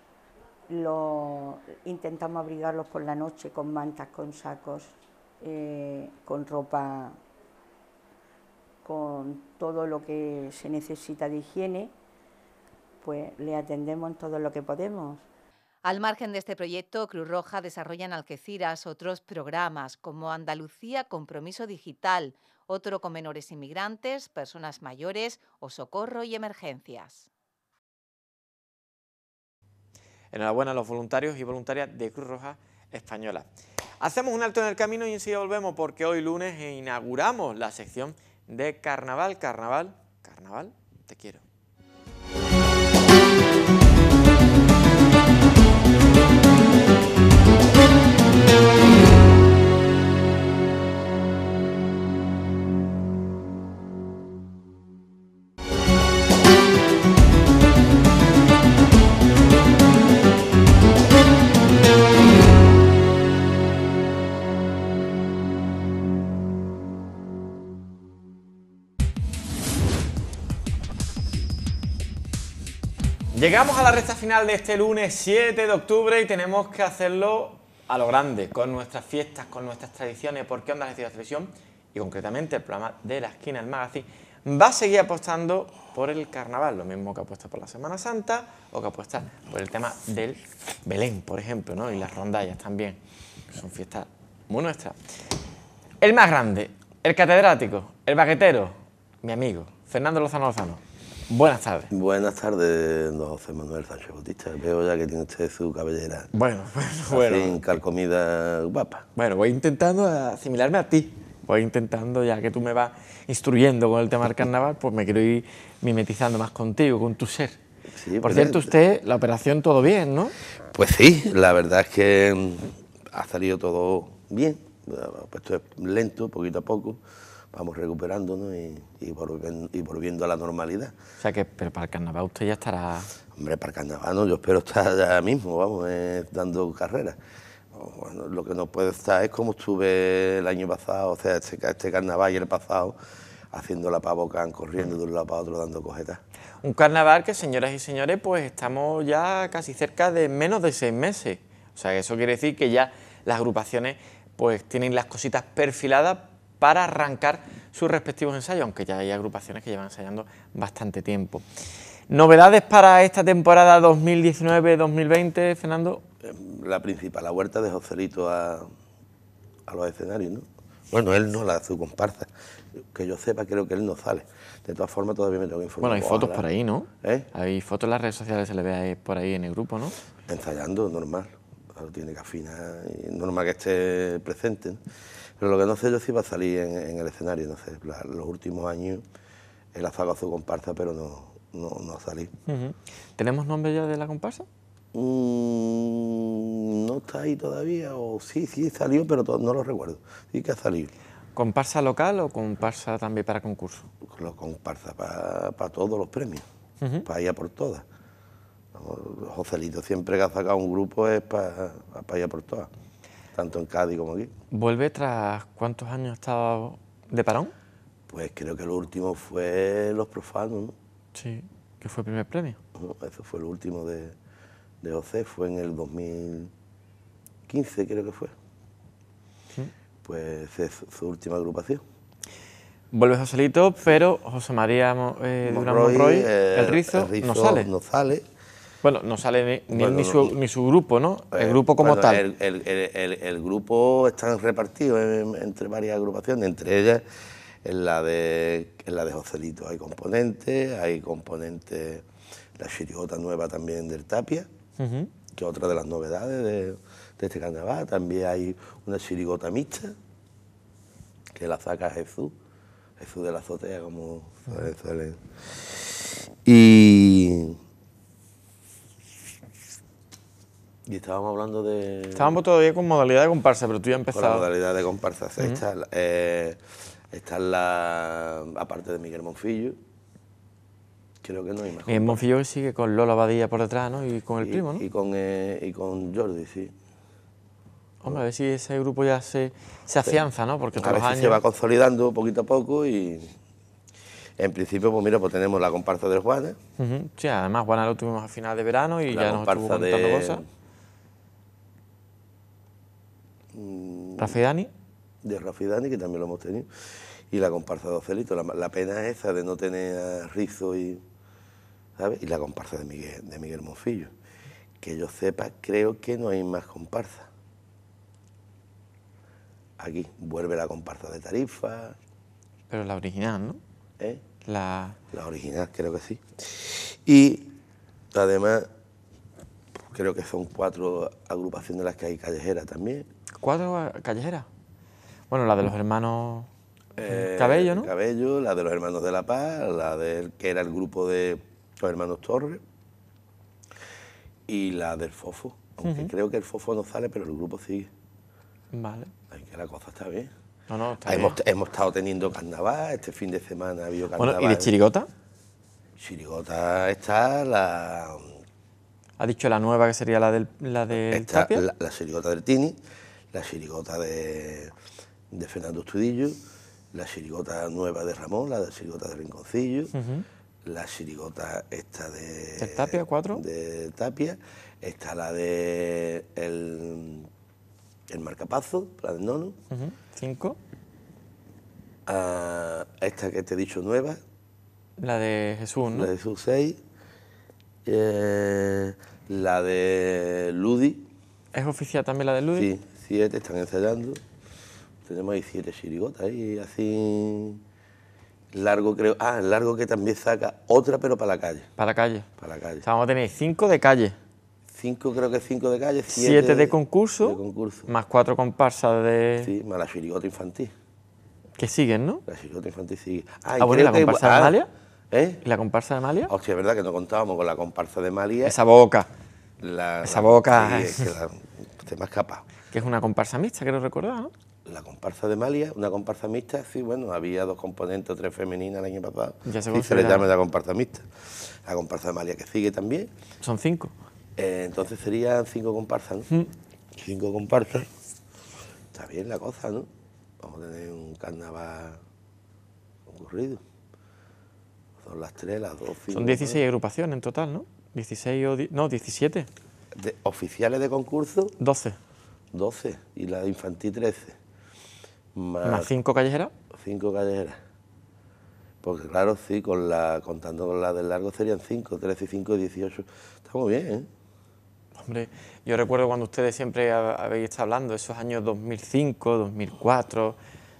intentamos abrigarlos por la noche con mantas, con sacos, con ropa, con todo lo que se necesita de higiene, pues le atendemos en todo lo que podemos. Al margen de este proyecto, Cruz Roja desarrolla en Algeciras otros programas como Andalucía Compromiso Digital, otro con menores inmigrantes, personas mayores o socorro y emergencias. Enhorabuena a los voluntarios y voluntarias de Cruz Roja Española. Hacemos un alto en el camino y enseguida volvemos porque hoy lunes inauguramos la sección de Carnaval. Carnaval, Carnaval, te quiero. Llegamos a la recta final de este lunes 7 de octubre y tenemos que hacerlo a lo grande, con nuestras fiestas, con nuestras tradiciones, porque Onda Algeciras Televisión, y concretamente el programa de la esquina, el magazine, va a seguir apostando por el carnaval, lo mismo que apuesta por la Semana Santa o que apuesta por el tema del Belén, por ejemplo, ¿no? Y las rondallas también, que son fiestas muy nuestras. El más grande, el catedrático, el baguetero, mi amigo, Fernando Lozano. Buenas tardes. Buenas tardes, don José Manuel Sánchez Bautista. Veo ya que tiene usted su cabellera. Bueno. Sin calcomida guapa. Bueno, voy intentando asimilarme a ti. Voy intentando, ya que tú me vas instruyendo con el tema del carnaval, pues me quiero ir mimetizando más contigo, con tu ser. Sí, por cierto, usted, la operación todo bien, ¿no? Pues sí, la verdad es que ha salido todo bien. Esto es lento, poquito a poco. Vamos recuperándonos y volviendo a la normalidad. O sea que, pero para el carnaval usted ya estará... Hombre, para el carnaval no, yo espero estar ya mismo, vamos, dando carreras. Bueno, lo que no puede estar es como estuve el año pasado, o sea, este carnaval y el pasado, haciendo la pavocán, corriendo de un lado para otro, dando cojetas. Un carnaval que, señoras y señores, pues estamos ya casi cerca de menos de 6 meses. O sea, eso quiere decir que ya las agrupaciones pues tienen las cositas perfiladas para arrancar sus respectivos ensayos, aunque ya hay agrupaciones que llevan ensayando bastante tiempo. ¿Novedades para esta temporada 2019-2020, Fernando? La principal, la vuelta de Joselito a los escenarios, ¿no? Bueno, él no, su comparsa. Que yo sepa, creo que él no sale. De todas formas, todavía me tengo que informar. Bueno, hay fotos por ahí, ¿no? ¿Eh? Hay fotos en las redes sociales, se le ve por ahí en el grupo, ¿no? Ensayando, normal. Claro, tiene que afinar, y normal que esté presente, ¿no? Pero lo que no sé yo si va a salir en el escenario, no sé. Los últimos años él ha sacado su comparsa, pero no ha salido. ¿Tenemos nombre ya de la comparsa? No está ahí todavía, o sí salió, pero no lo recuerdo. Sí que ha salido. ¿Comparsa local o comparsa también para concurso? Comparsa para todos los premios, para ir a por todas. Joselito siempre que ha sacado un grupo es para ir a por todas, tanto en Cádiz como aquí. ¿Vuelve tras cuántos años ha estado de parón? Pues creo que lo último fue Los Profanos, ¿no? Sí, que fue el primer premio. Eso fue el último de José, fue en el 2015 creo que fue. Pues es su última agrupación. Vuelve Joselito, pero José María Durán Monroy, el Rizo no sale. No sale. Bueno, no sale ni su grupo, ¿no? El grupo como tal. El grupo están repartidos entre varias agrupaciones, entre ellas en la de Joselito hay componentes, la chirigota nueva también del Tapia, que es otra de las novedades de este carnaval. También hay una chirigota mixta, que la saca Jesús de la Azotea, como suele. Y estábamos hablando de... Estábamos todavía con modalidad de comparsa, pero tú ya has empezado. Con la modalidad de comparsa. Está la... aparte de Miguel Monfillo, creo que no hay más. Miguel Monfillo sigue con Lola Badilla por detrás, ¿no? Y con el primo, ¿no? Y con Jordi, sí. Hombre, a ver si ese grupo ya se afianza, ¿no? Porque todos los años... se va consolidando poquito a poco y... En principio, pues mira, pues tenemos la comparsa del Juana. Sí, además Juana lo tuvimos a final de verano y ya nos estuvo contando cosas. ¿Rafa y Dani? De Rafa y Dani, que también lo hemos tenido. Y la comparsa de Joselito. La pena es esa de no tener a Rizo ¿sabes? Y la comparsa de Miguel Monfillo. Que yo sepa, creo que no hay más comparsa. Aquí vuelve la comparsa de Tarifa. Pero la original, ¿no? La original, creo que sí. Y además, creo que son 4 agrupaciones las que hay callejeras también. ¿4 callejeras? Bueno, la de los hermanos Cabello, ¿no? Cabello, la de los hermanos de La Paz, que era el grupo de los hermanos Torres, y la del Fofo. Aunque creo que el Fofo no sale, pero el grupo sigue. Vale. Ay, que la cosa está bien. No, está bien. Hemos estado teniendo carnaval, este fin de semana ha habido carnaval. Bueno, ¿y de chirigota? Chirigota está la... Ha dicho la nueva, que sería la del Tapia. La chirigota del Tini, la chirigota de Fernando Estudillo, la chirigota nueva de Ramón, la chirigota de Rinconcillo, la chirigota esta de... ¿El Tapia, 4? De Tapia, está la de el Marcapazo, la del Nono. 5. Esta que te he dicho nueva. La de Jesús, ¿no? La de Jesús 6. La de Ludi. ¿Es oficial también la de Ludi? Sí, 7, están ensayando. Tenemos ahí 7 chirigotas ahí, así Largo creo, el Largo que también saca otra, pero para la calle. Para la calle. Para la calle. O sea, vamos a tener 5 de calle. 5, creo que 5 de calle, 7 de concurso, más 4 comparsas de... Sí, más la chirigota infantil. Que siguen, ¿no? La chirigota infantil sigue. Bueno, ¿y la comparsa de Amalia? ¿Y la comparsa de Amalia? Hostia, es verdad que no contábamos con la comparsa de Amalia. Esa boca. Esa boca. Sí, es que se me ha escapado. Que es una comparsa mixta, creo recordar, ¿no? La comparsa de Amalia, una comparsa mixta, sí, bueno, había 2 componentes, 3 femeninas el año pasado. Ya se le llama la comparsa mixta. La comparsa de Amalia que sigue también. Son 5. Entonces serían 5 comparsas, ¿no? 5 comparsas. Está bien la cosa, ¿no? Vamos a tener un carnaval concurrido. Son las 3, las 2, 5. Son 16 agrupaciones en total, ¿no? 16 o... No, 17. ¿Oficiales de concurso? 12. 12. Y la de infantil 13. ¿Más 5 callejeras? 5 callejeras. Porque claro, sí, contando con la del Largo serían 5, 13 y 5, 18. Está muy bien, ¿eh? Hombre, yo recuerdo cuando ustedes siempre habéis estado hablando de esos años 2005, 2004,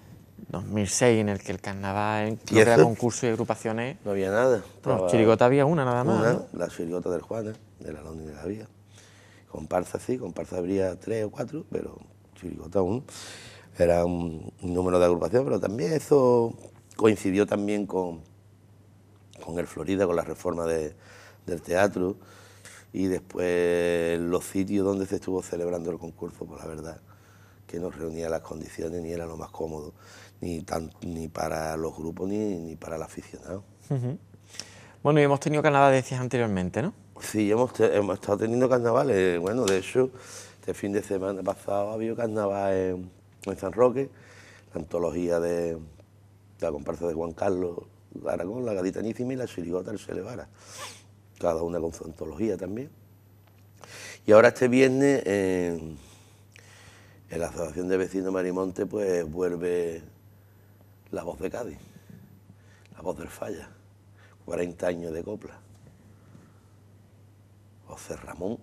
2006, en el que el carnaval, lo que era concurso y agrupaciones... No había nada. Bueno, chirigota había una nada más, ¿no? La chirigota del Juana, de la Londres de la Vía. Comparsa sí, comparsa habría 3 o 4, pero chirigota 1. Era un número de agrupación, pero también eso coincidió también con el Florida, con la reforma del teatro, y después los sitios donde se estuvo celebrando el concurso, pues la verdad que no reunía las condiciones ni era lo más cómodo, ni para los grupos ni para el aficionado. Bueno, y hemos tenido carnaval, decías anteriormente, ¿no? Sí, hemos estado teniendo carnavales. Bueno, de hecho, este fin de semana pasado ha habido carnaval en San Roque, la antología de la comparsa de Juan Carlos Aragón, la Gaditanísima y la chirigota del Celevara, cada una con su antología también. Y ahora este viernes en la Asociación de Vecinos Marimonte pues vuelve La Voz de Cádiz, La Voz del Falla, 40 años de copla. José Ramón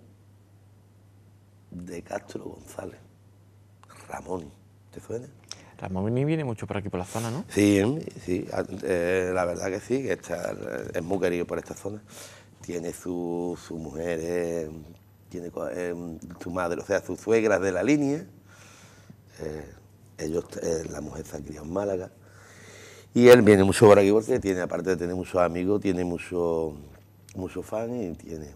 de Castro González. Ramón, ¿te suena? Ramón viene mucho por aquí, por la zona, ¿no? Sí, sí, la verdad que sí, que es muy querido por esta zona. Tiene su mujer, tiene su madre, o sea, sus suegras de la línea. La mujer se ha criado en Málaga. Y él viene mucho por aquí porque tiene, aparte de tener muchos amigos, tiene mucho fan y tiene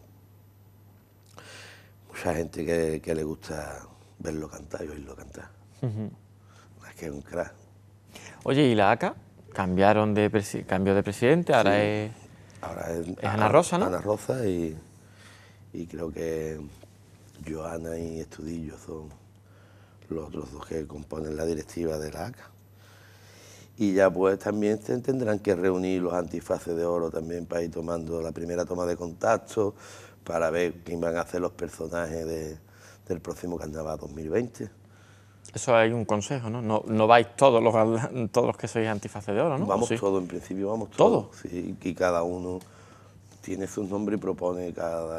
mucha gente que le gusta verlo cantar y oírlo cantar. Es que es un crack. Oye, ¿y la ACA? Cambió de presidente, ahora sí. Ahora es Ana Rosa, ¿no? Ana Rosa y creo que Joana y Estudillo son los otros 2 que componen la directiva de la ACA. Y ya pues también tendrán que reunir los antifaces de oro también para ir tomando la primera toma de contacto, para ver quién van a hacer los personajes del próximo Carnaval 2020. Eso hay un consejo, ¿no? No vais todos los que sois antifaces de oro, ¿no? Vamos todos, en principio vamos todos. ¿Todos? Sí, y cada uno tiene sus nombres y propone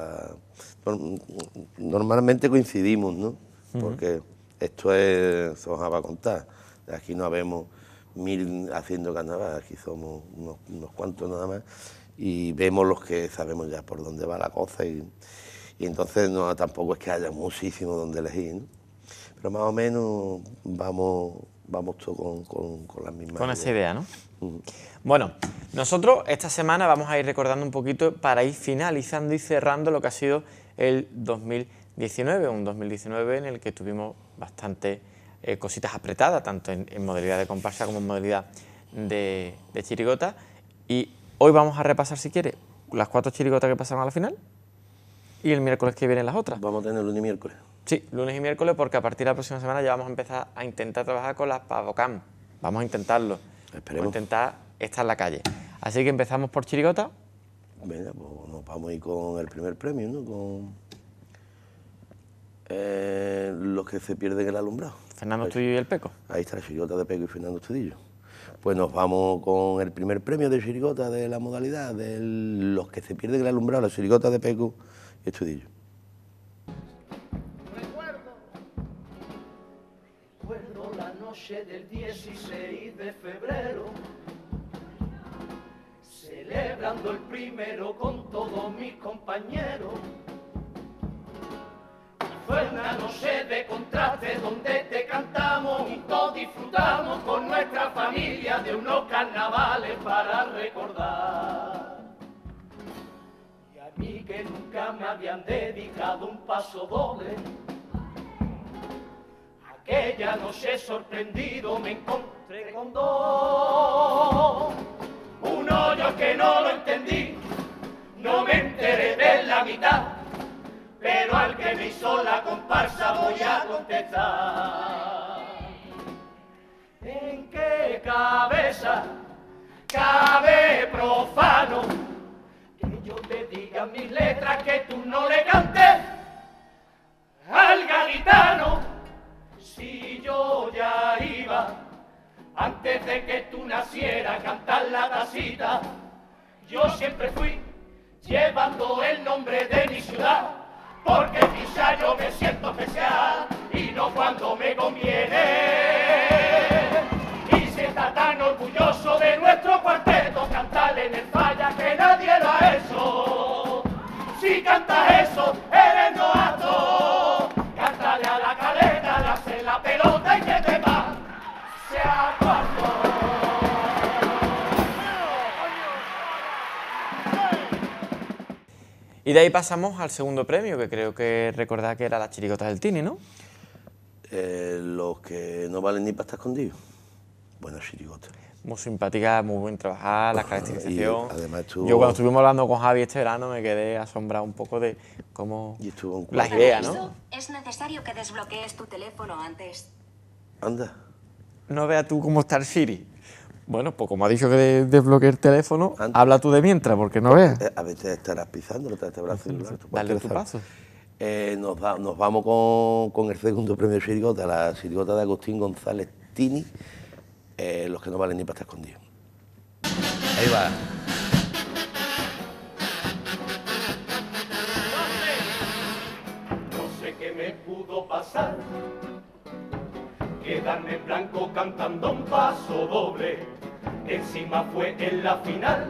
Normalmente coincidimos, ¿no? Porque esto es, se os va a contar. Aquí no habemos 1000 haciendo carnaval, aquí somos unos cuantos nada más y vemos los que sabemos ya por dónde va la cosa y entonces no, tampoco es que haya muchísimo donde elegir, ¿no? Pero más o menos vamos todos con las mismas con esa idea, ¿no? Bueno, nosotros esta semana vamos a ir recordando un poquito para ir finalizando y cerrando lo que ha sido el 2019, un 2019 en el que tuvimos bastante cositas apretadas, tanto en modalidad de comparsa como en modalidad de chirigota. Y hoy vamos a repasar, si quiere, las 4 chirigotas que pasaron a la final y el miércoles que vienen las otras. Vamos a tener lunes y miércoles. Sí, lunes y miércoles, porque a partir de la próxima semana ya vamos a empezar a intentar trabajar con las Pavocam. Vamos a intentarlo. Esperemos. Vamos a intentar estar en la calle. Así que empezamos por chirigota. Venga, pues nos vamos a ir con el primer premio, ¿no? Con los que se pierden el alumbrado. Fernando Estudillo y el Peco. Ahí está la chirigota de Peco y Fernando Estudillo. Pues nos vamos con el primer premio de chirigota de la modalidad de los que se pierden el alumbrado, la chirigota de Peco y Estudillo. Recuerdo la noche del 16 de febrero, celebrando el primero con todos mis compañeros. Fue una noche de contraste donde te cantamos y todos disfrutamos con nuestra familia de unos carnavales para recordar. Y a mí que nunca me habían dedicado un paso doble, aquella noche sorprendido me encontré con dos. Un hoyo que no lo entendí, no me enteré de la mitad, pero al que me hizo la comparsa voy a contestar. ¿En qué cabeza cabe profano que yo te diga mis letras que tú no le cantes al gaditano? Si yo ya iba antes de que tú nacieras a cantar la tacita, yo siempre fui llevando el nombre de mi ciudad, porque quizá yo me siento especial y no cuando me conviene. Y si está tan orgulloso de nuestro cuarteto, cantarle en el falla que nadie lo ha hecho. Si cantas eso, eres novato. Cántale a la caleta, dase la pelota y que te va. Sea cuarto. Y de ahí pasamos al segundo premio, que creo que recordad que era la chirigota del Tini, ¿no? Los que no valen ni para estar escondidos. Buena chirigota. Muy simpática, muy bien trabajada, la caracterización. Además Yo cuando estuvimos hablando con Javi este verano me quedé asombrado un poco de cómo las ideas, ¿no? Es necesario que desbloquees tu teléfono antes. Anda. No veas tú cómo está el Siri. Bueno, pues como ha dicho que desbloquee el teléfono, habla tú de mientras, porque no veas. A veces estarás pisando, este brazo. Dale tu paso. Nos vamos con el segundo premio de chirigota, la chirigota de Agustín González Tini, los que no valen ni para estar escondidos. Ahí va. No sé qué me pudo pasar, quedarme en blanco cantando un paso doble. Encima fue en la final.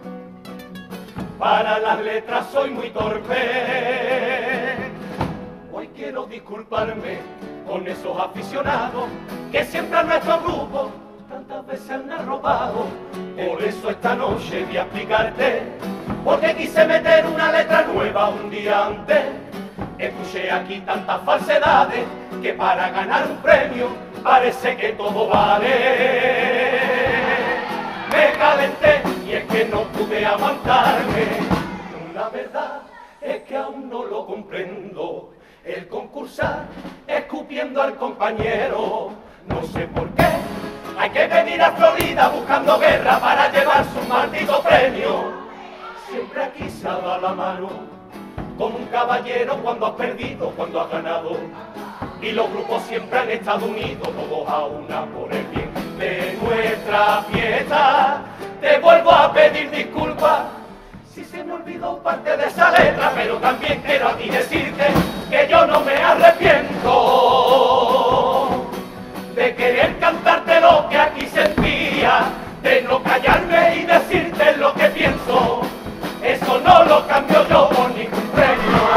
Para las letras soy muy torpe. Hoy quiero disculparme con esos aficionados que siempre a nuestro grupo tantas veces han arrobado. Por eso esta noche voy a explicarte, porque quise meter una letra nueva un día antes. Escuché aquí tantas falsedades que para ganar un premio parece que todo vale. Me calenté y es que no pude aguantarme. La verdad es que aún no lo comprendo. El concursar escupiendo al compañero. No sé por qué hay que venir a Florida buscando guerra para llevar su maldito premio. Siempre aquí se ha dado la mano como un caballero cuando has perdido, cuando has ganado. Y los grupos siempre han estado unidos, todos a una por el bien de nuestra fiesta. Te vuelvo a pedir disculpas si se me olvidó parte de esa letra, pero también quiero a ti decirte que yo no me arrepiento de querer cantarte lo que aquí sentía, de no callarme y decirte lo que pienso. Eso no lo cambio yo por ningún premio.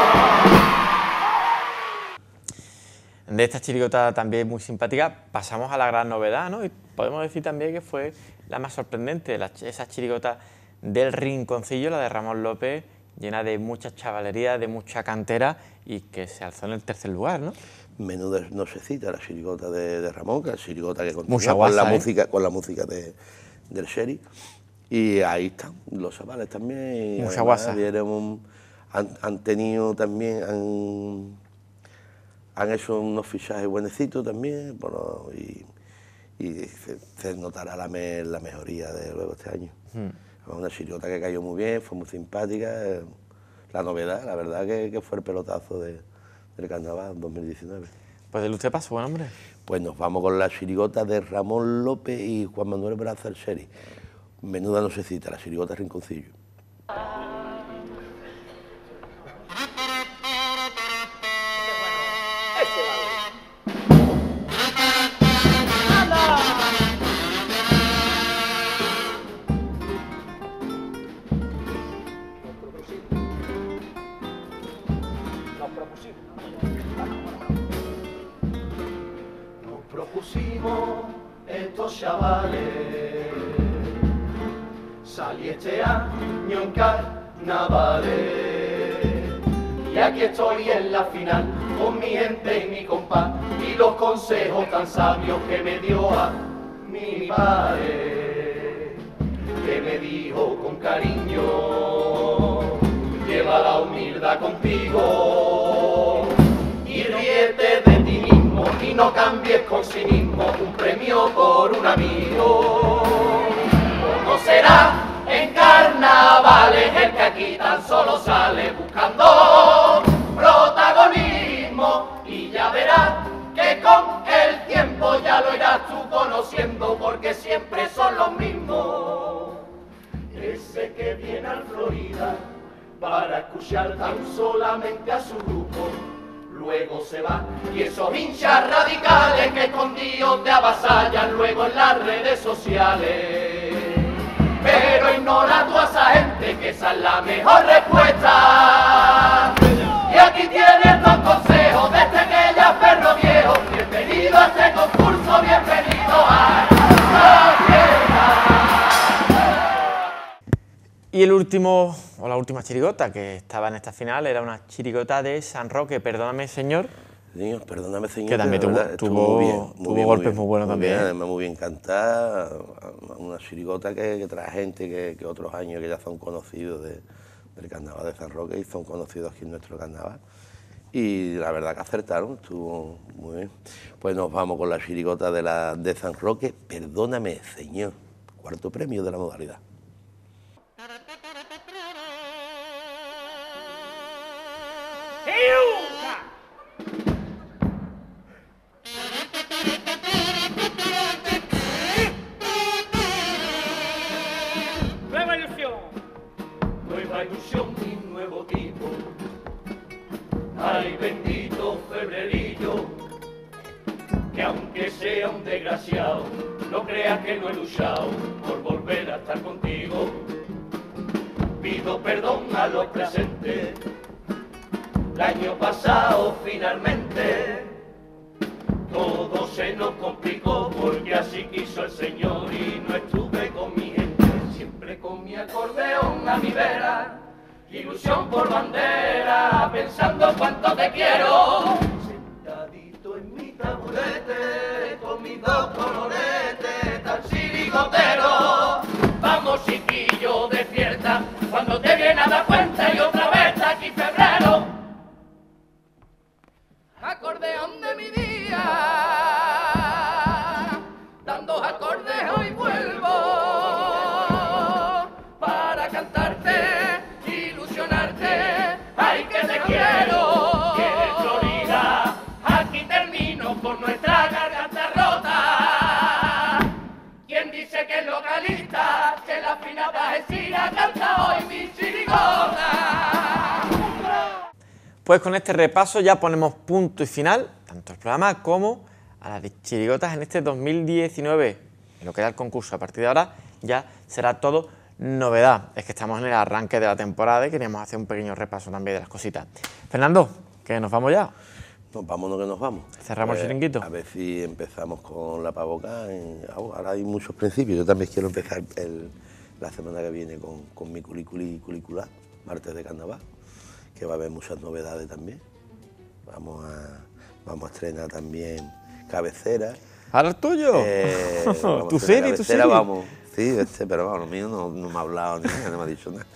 De esta chirigota también muy simpática pasamos a la gran novedad, ¿no? Y podemos decir también que fue la más sorprendente, esa chirigota del Rinconcillo, la de Ramón López, llena de mucha chavalería, de mucha cantera y que se alzó en el tercer lugar, ¿no? Menuda nochecita la chirigota de Ramón, que es la chirigota que continúa mucha guasa, con la música del Sheriff. Y ahí están los chavales también. Mucha guasa. Han tenido también, han hecho unos fichajes buenecitos también, bueno, y se notará la mejoría de luego este año. Una chirigota que cayó muy bien, fue muy simpática. La novedad, la verdad que fue el pelotazo del Carnaval 2019. Pues del usted paso, buen hombre. Pues nos vamos con la chirigota de Ramón López y Juan Manuel Braza, el Sheriff. Menuda nochecita, la chirigota Rinconcillo. propusimos estos chavales. Salí este año en carnavales y aquí estoy en la final con mi gente y mi compa y los consejos tan sabios que me dio a mi padre, que me dijo con cariño: lleva la humildad contigo y ríete de ti mismo y no cambies con sí mismo un premio por un amigo. ¿Cómo será en carnavales el que aquí tan solo sale buscando protagonismo? Y ya verás que con el tiempo ya lo irás tú conociendo, porque siempre son los mismos. Ese que viene al Florida para escuchar tan solamente a su grupo, luego se va, y esos hinchas radicales que escondidos te avasallan luego en las redes sociales. Pero ignora tú a esa gente, que esa es la mejor respuesta. Y aquí tienes dos consejos desde que ya perro viejo. Bienvenido a este concurso, bienvenido a Y el último, o la última chirigota que estaba en esta final era una chirigota de San Roque, Perdóname Señor. Señor, Perdóname Señor. Que también tuvo golpes muy buenos también. Además, muy bien cantada, una chirigota que trae gente que otros años que ya son conocidos del carnaval de San Roque y son conocidos aquí en nuestro carnaval. Y la verdad que acertaron, estuvo muy bien. Pues nos vamos con la chirigota de San Roque, Perdóname Señor, cuarto premio de la modalidad. Nueva ilusión y nuevo tipo. Ay, bendito febrerillo, que aunque sea un desgraciado, no creas que no he luchado por volver a estar contigo. Pido perdón a los presentes, el año pasado finalmente todo se nos complicó, porque así quiso el Señor y no estuve con mi gente, siempre con mi acordeón a mi vera, ilusión por bandera, pensando cuánto te quiero. Sentadito en mi taburete, con mis dos coloretes, tan chirigotero. Vamos chiquillo, despierta, cuando te viene a dar cuenta y otra vez está aquí febrero. Acordeón de mi día, dando acordes hoy vuelvo para cantarte, ilusionarte, ay que te quiero. Quieres Florida, aquí termino con nuestra garganta rota. ¿Quién dice que es localista? Que la fina Bajecina canta hoy mi chirigota. Pues con este repaso ya ponemos punto y final, tanto al programa como a las chirigotas en este 2019. En lo que da el concurso, a partir de ahora ya será todo novedad. Es que estamos en el arranque de la temporada y queríamos hacer un pequeño repaso también de las cositas. Fernando, que nos vamos ya. Nos vamos, que nos vamos. Cerramos el chiringuito. A ver si empezamos con la pavoca. Ahora hay muchos principios. Yo también quiero empezar la semana que viene con mi culicular, martes de carnaval, que va a haber muchas novedades también. Vamos a estrenar también cabecera. ¿Ahora el tuyo? ¿Tu serie? ¿Tu serie? Vamos. Sí, pero vamos, lo mío no me ha hablado ni nada, no me ha dicho nada.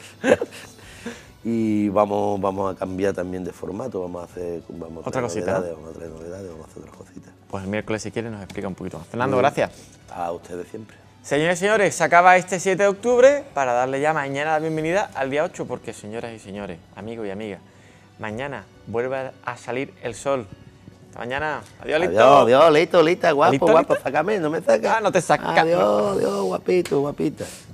Y vamos a cambiar también de formato, vamos a hacer otra cosita. Vamos a traer novedades, vamos a hacer otras cositas. Pues el miércoles, si quieres, nos explica un poquito más. Fernando, gracias. A ustedes siempre. Señores y señores, se acaba este 7 de octubre para darle ya mañana la bienvenida al día 8, porque, señoras y señores, amigos y amigas, mañana vuelve a salir el sol. Hasta mañana. Adiós, Lito. Adiós, Lito, Lita, guapo, guapo, sácame, no me sacas. Ah, no te sacas. Adiós, guapito, guapita.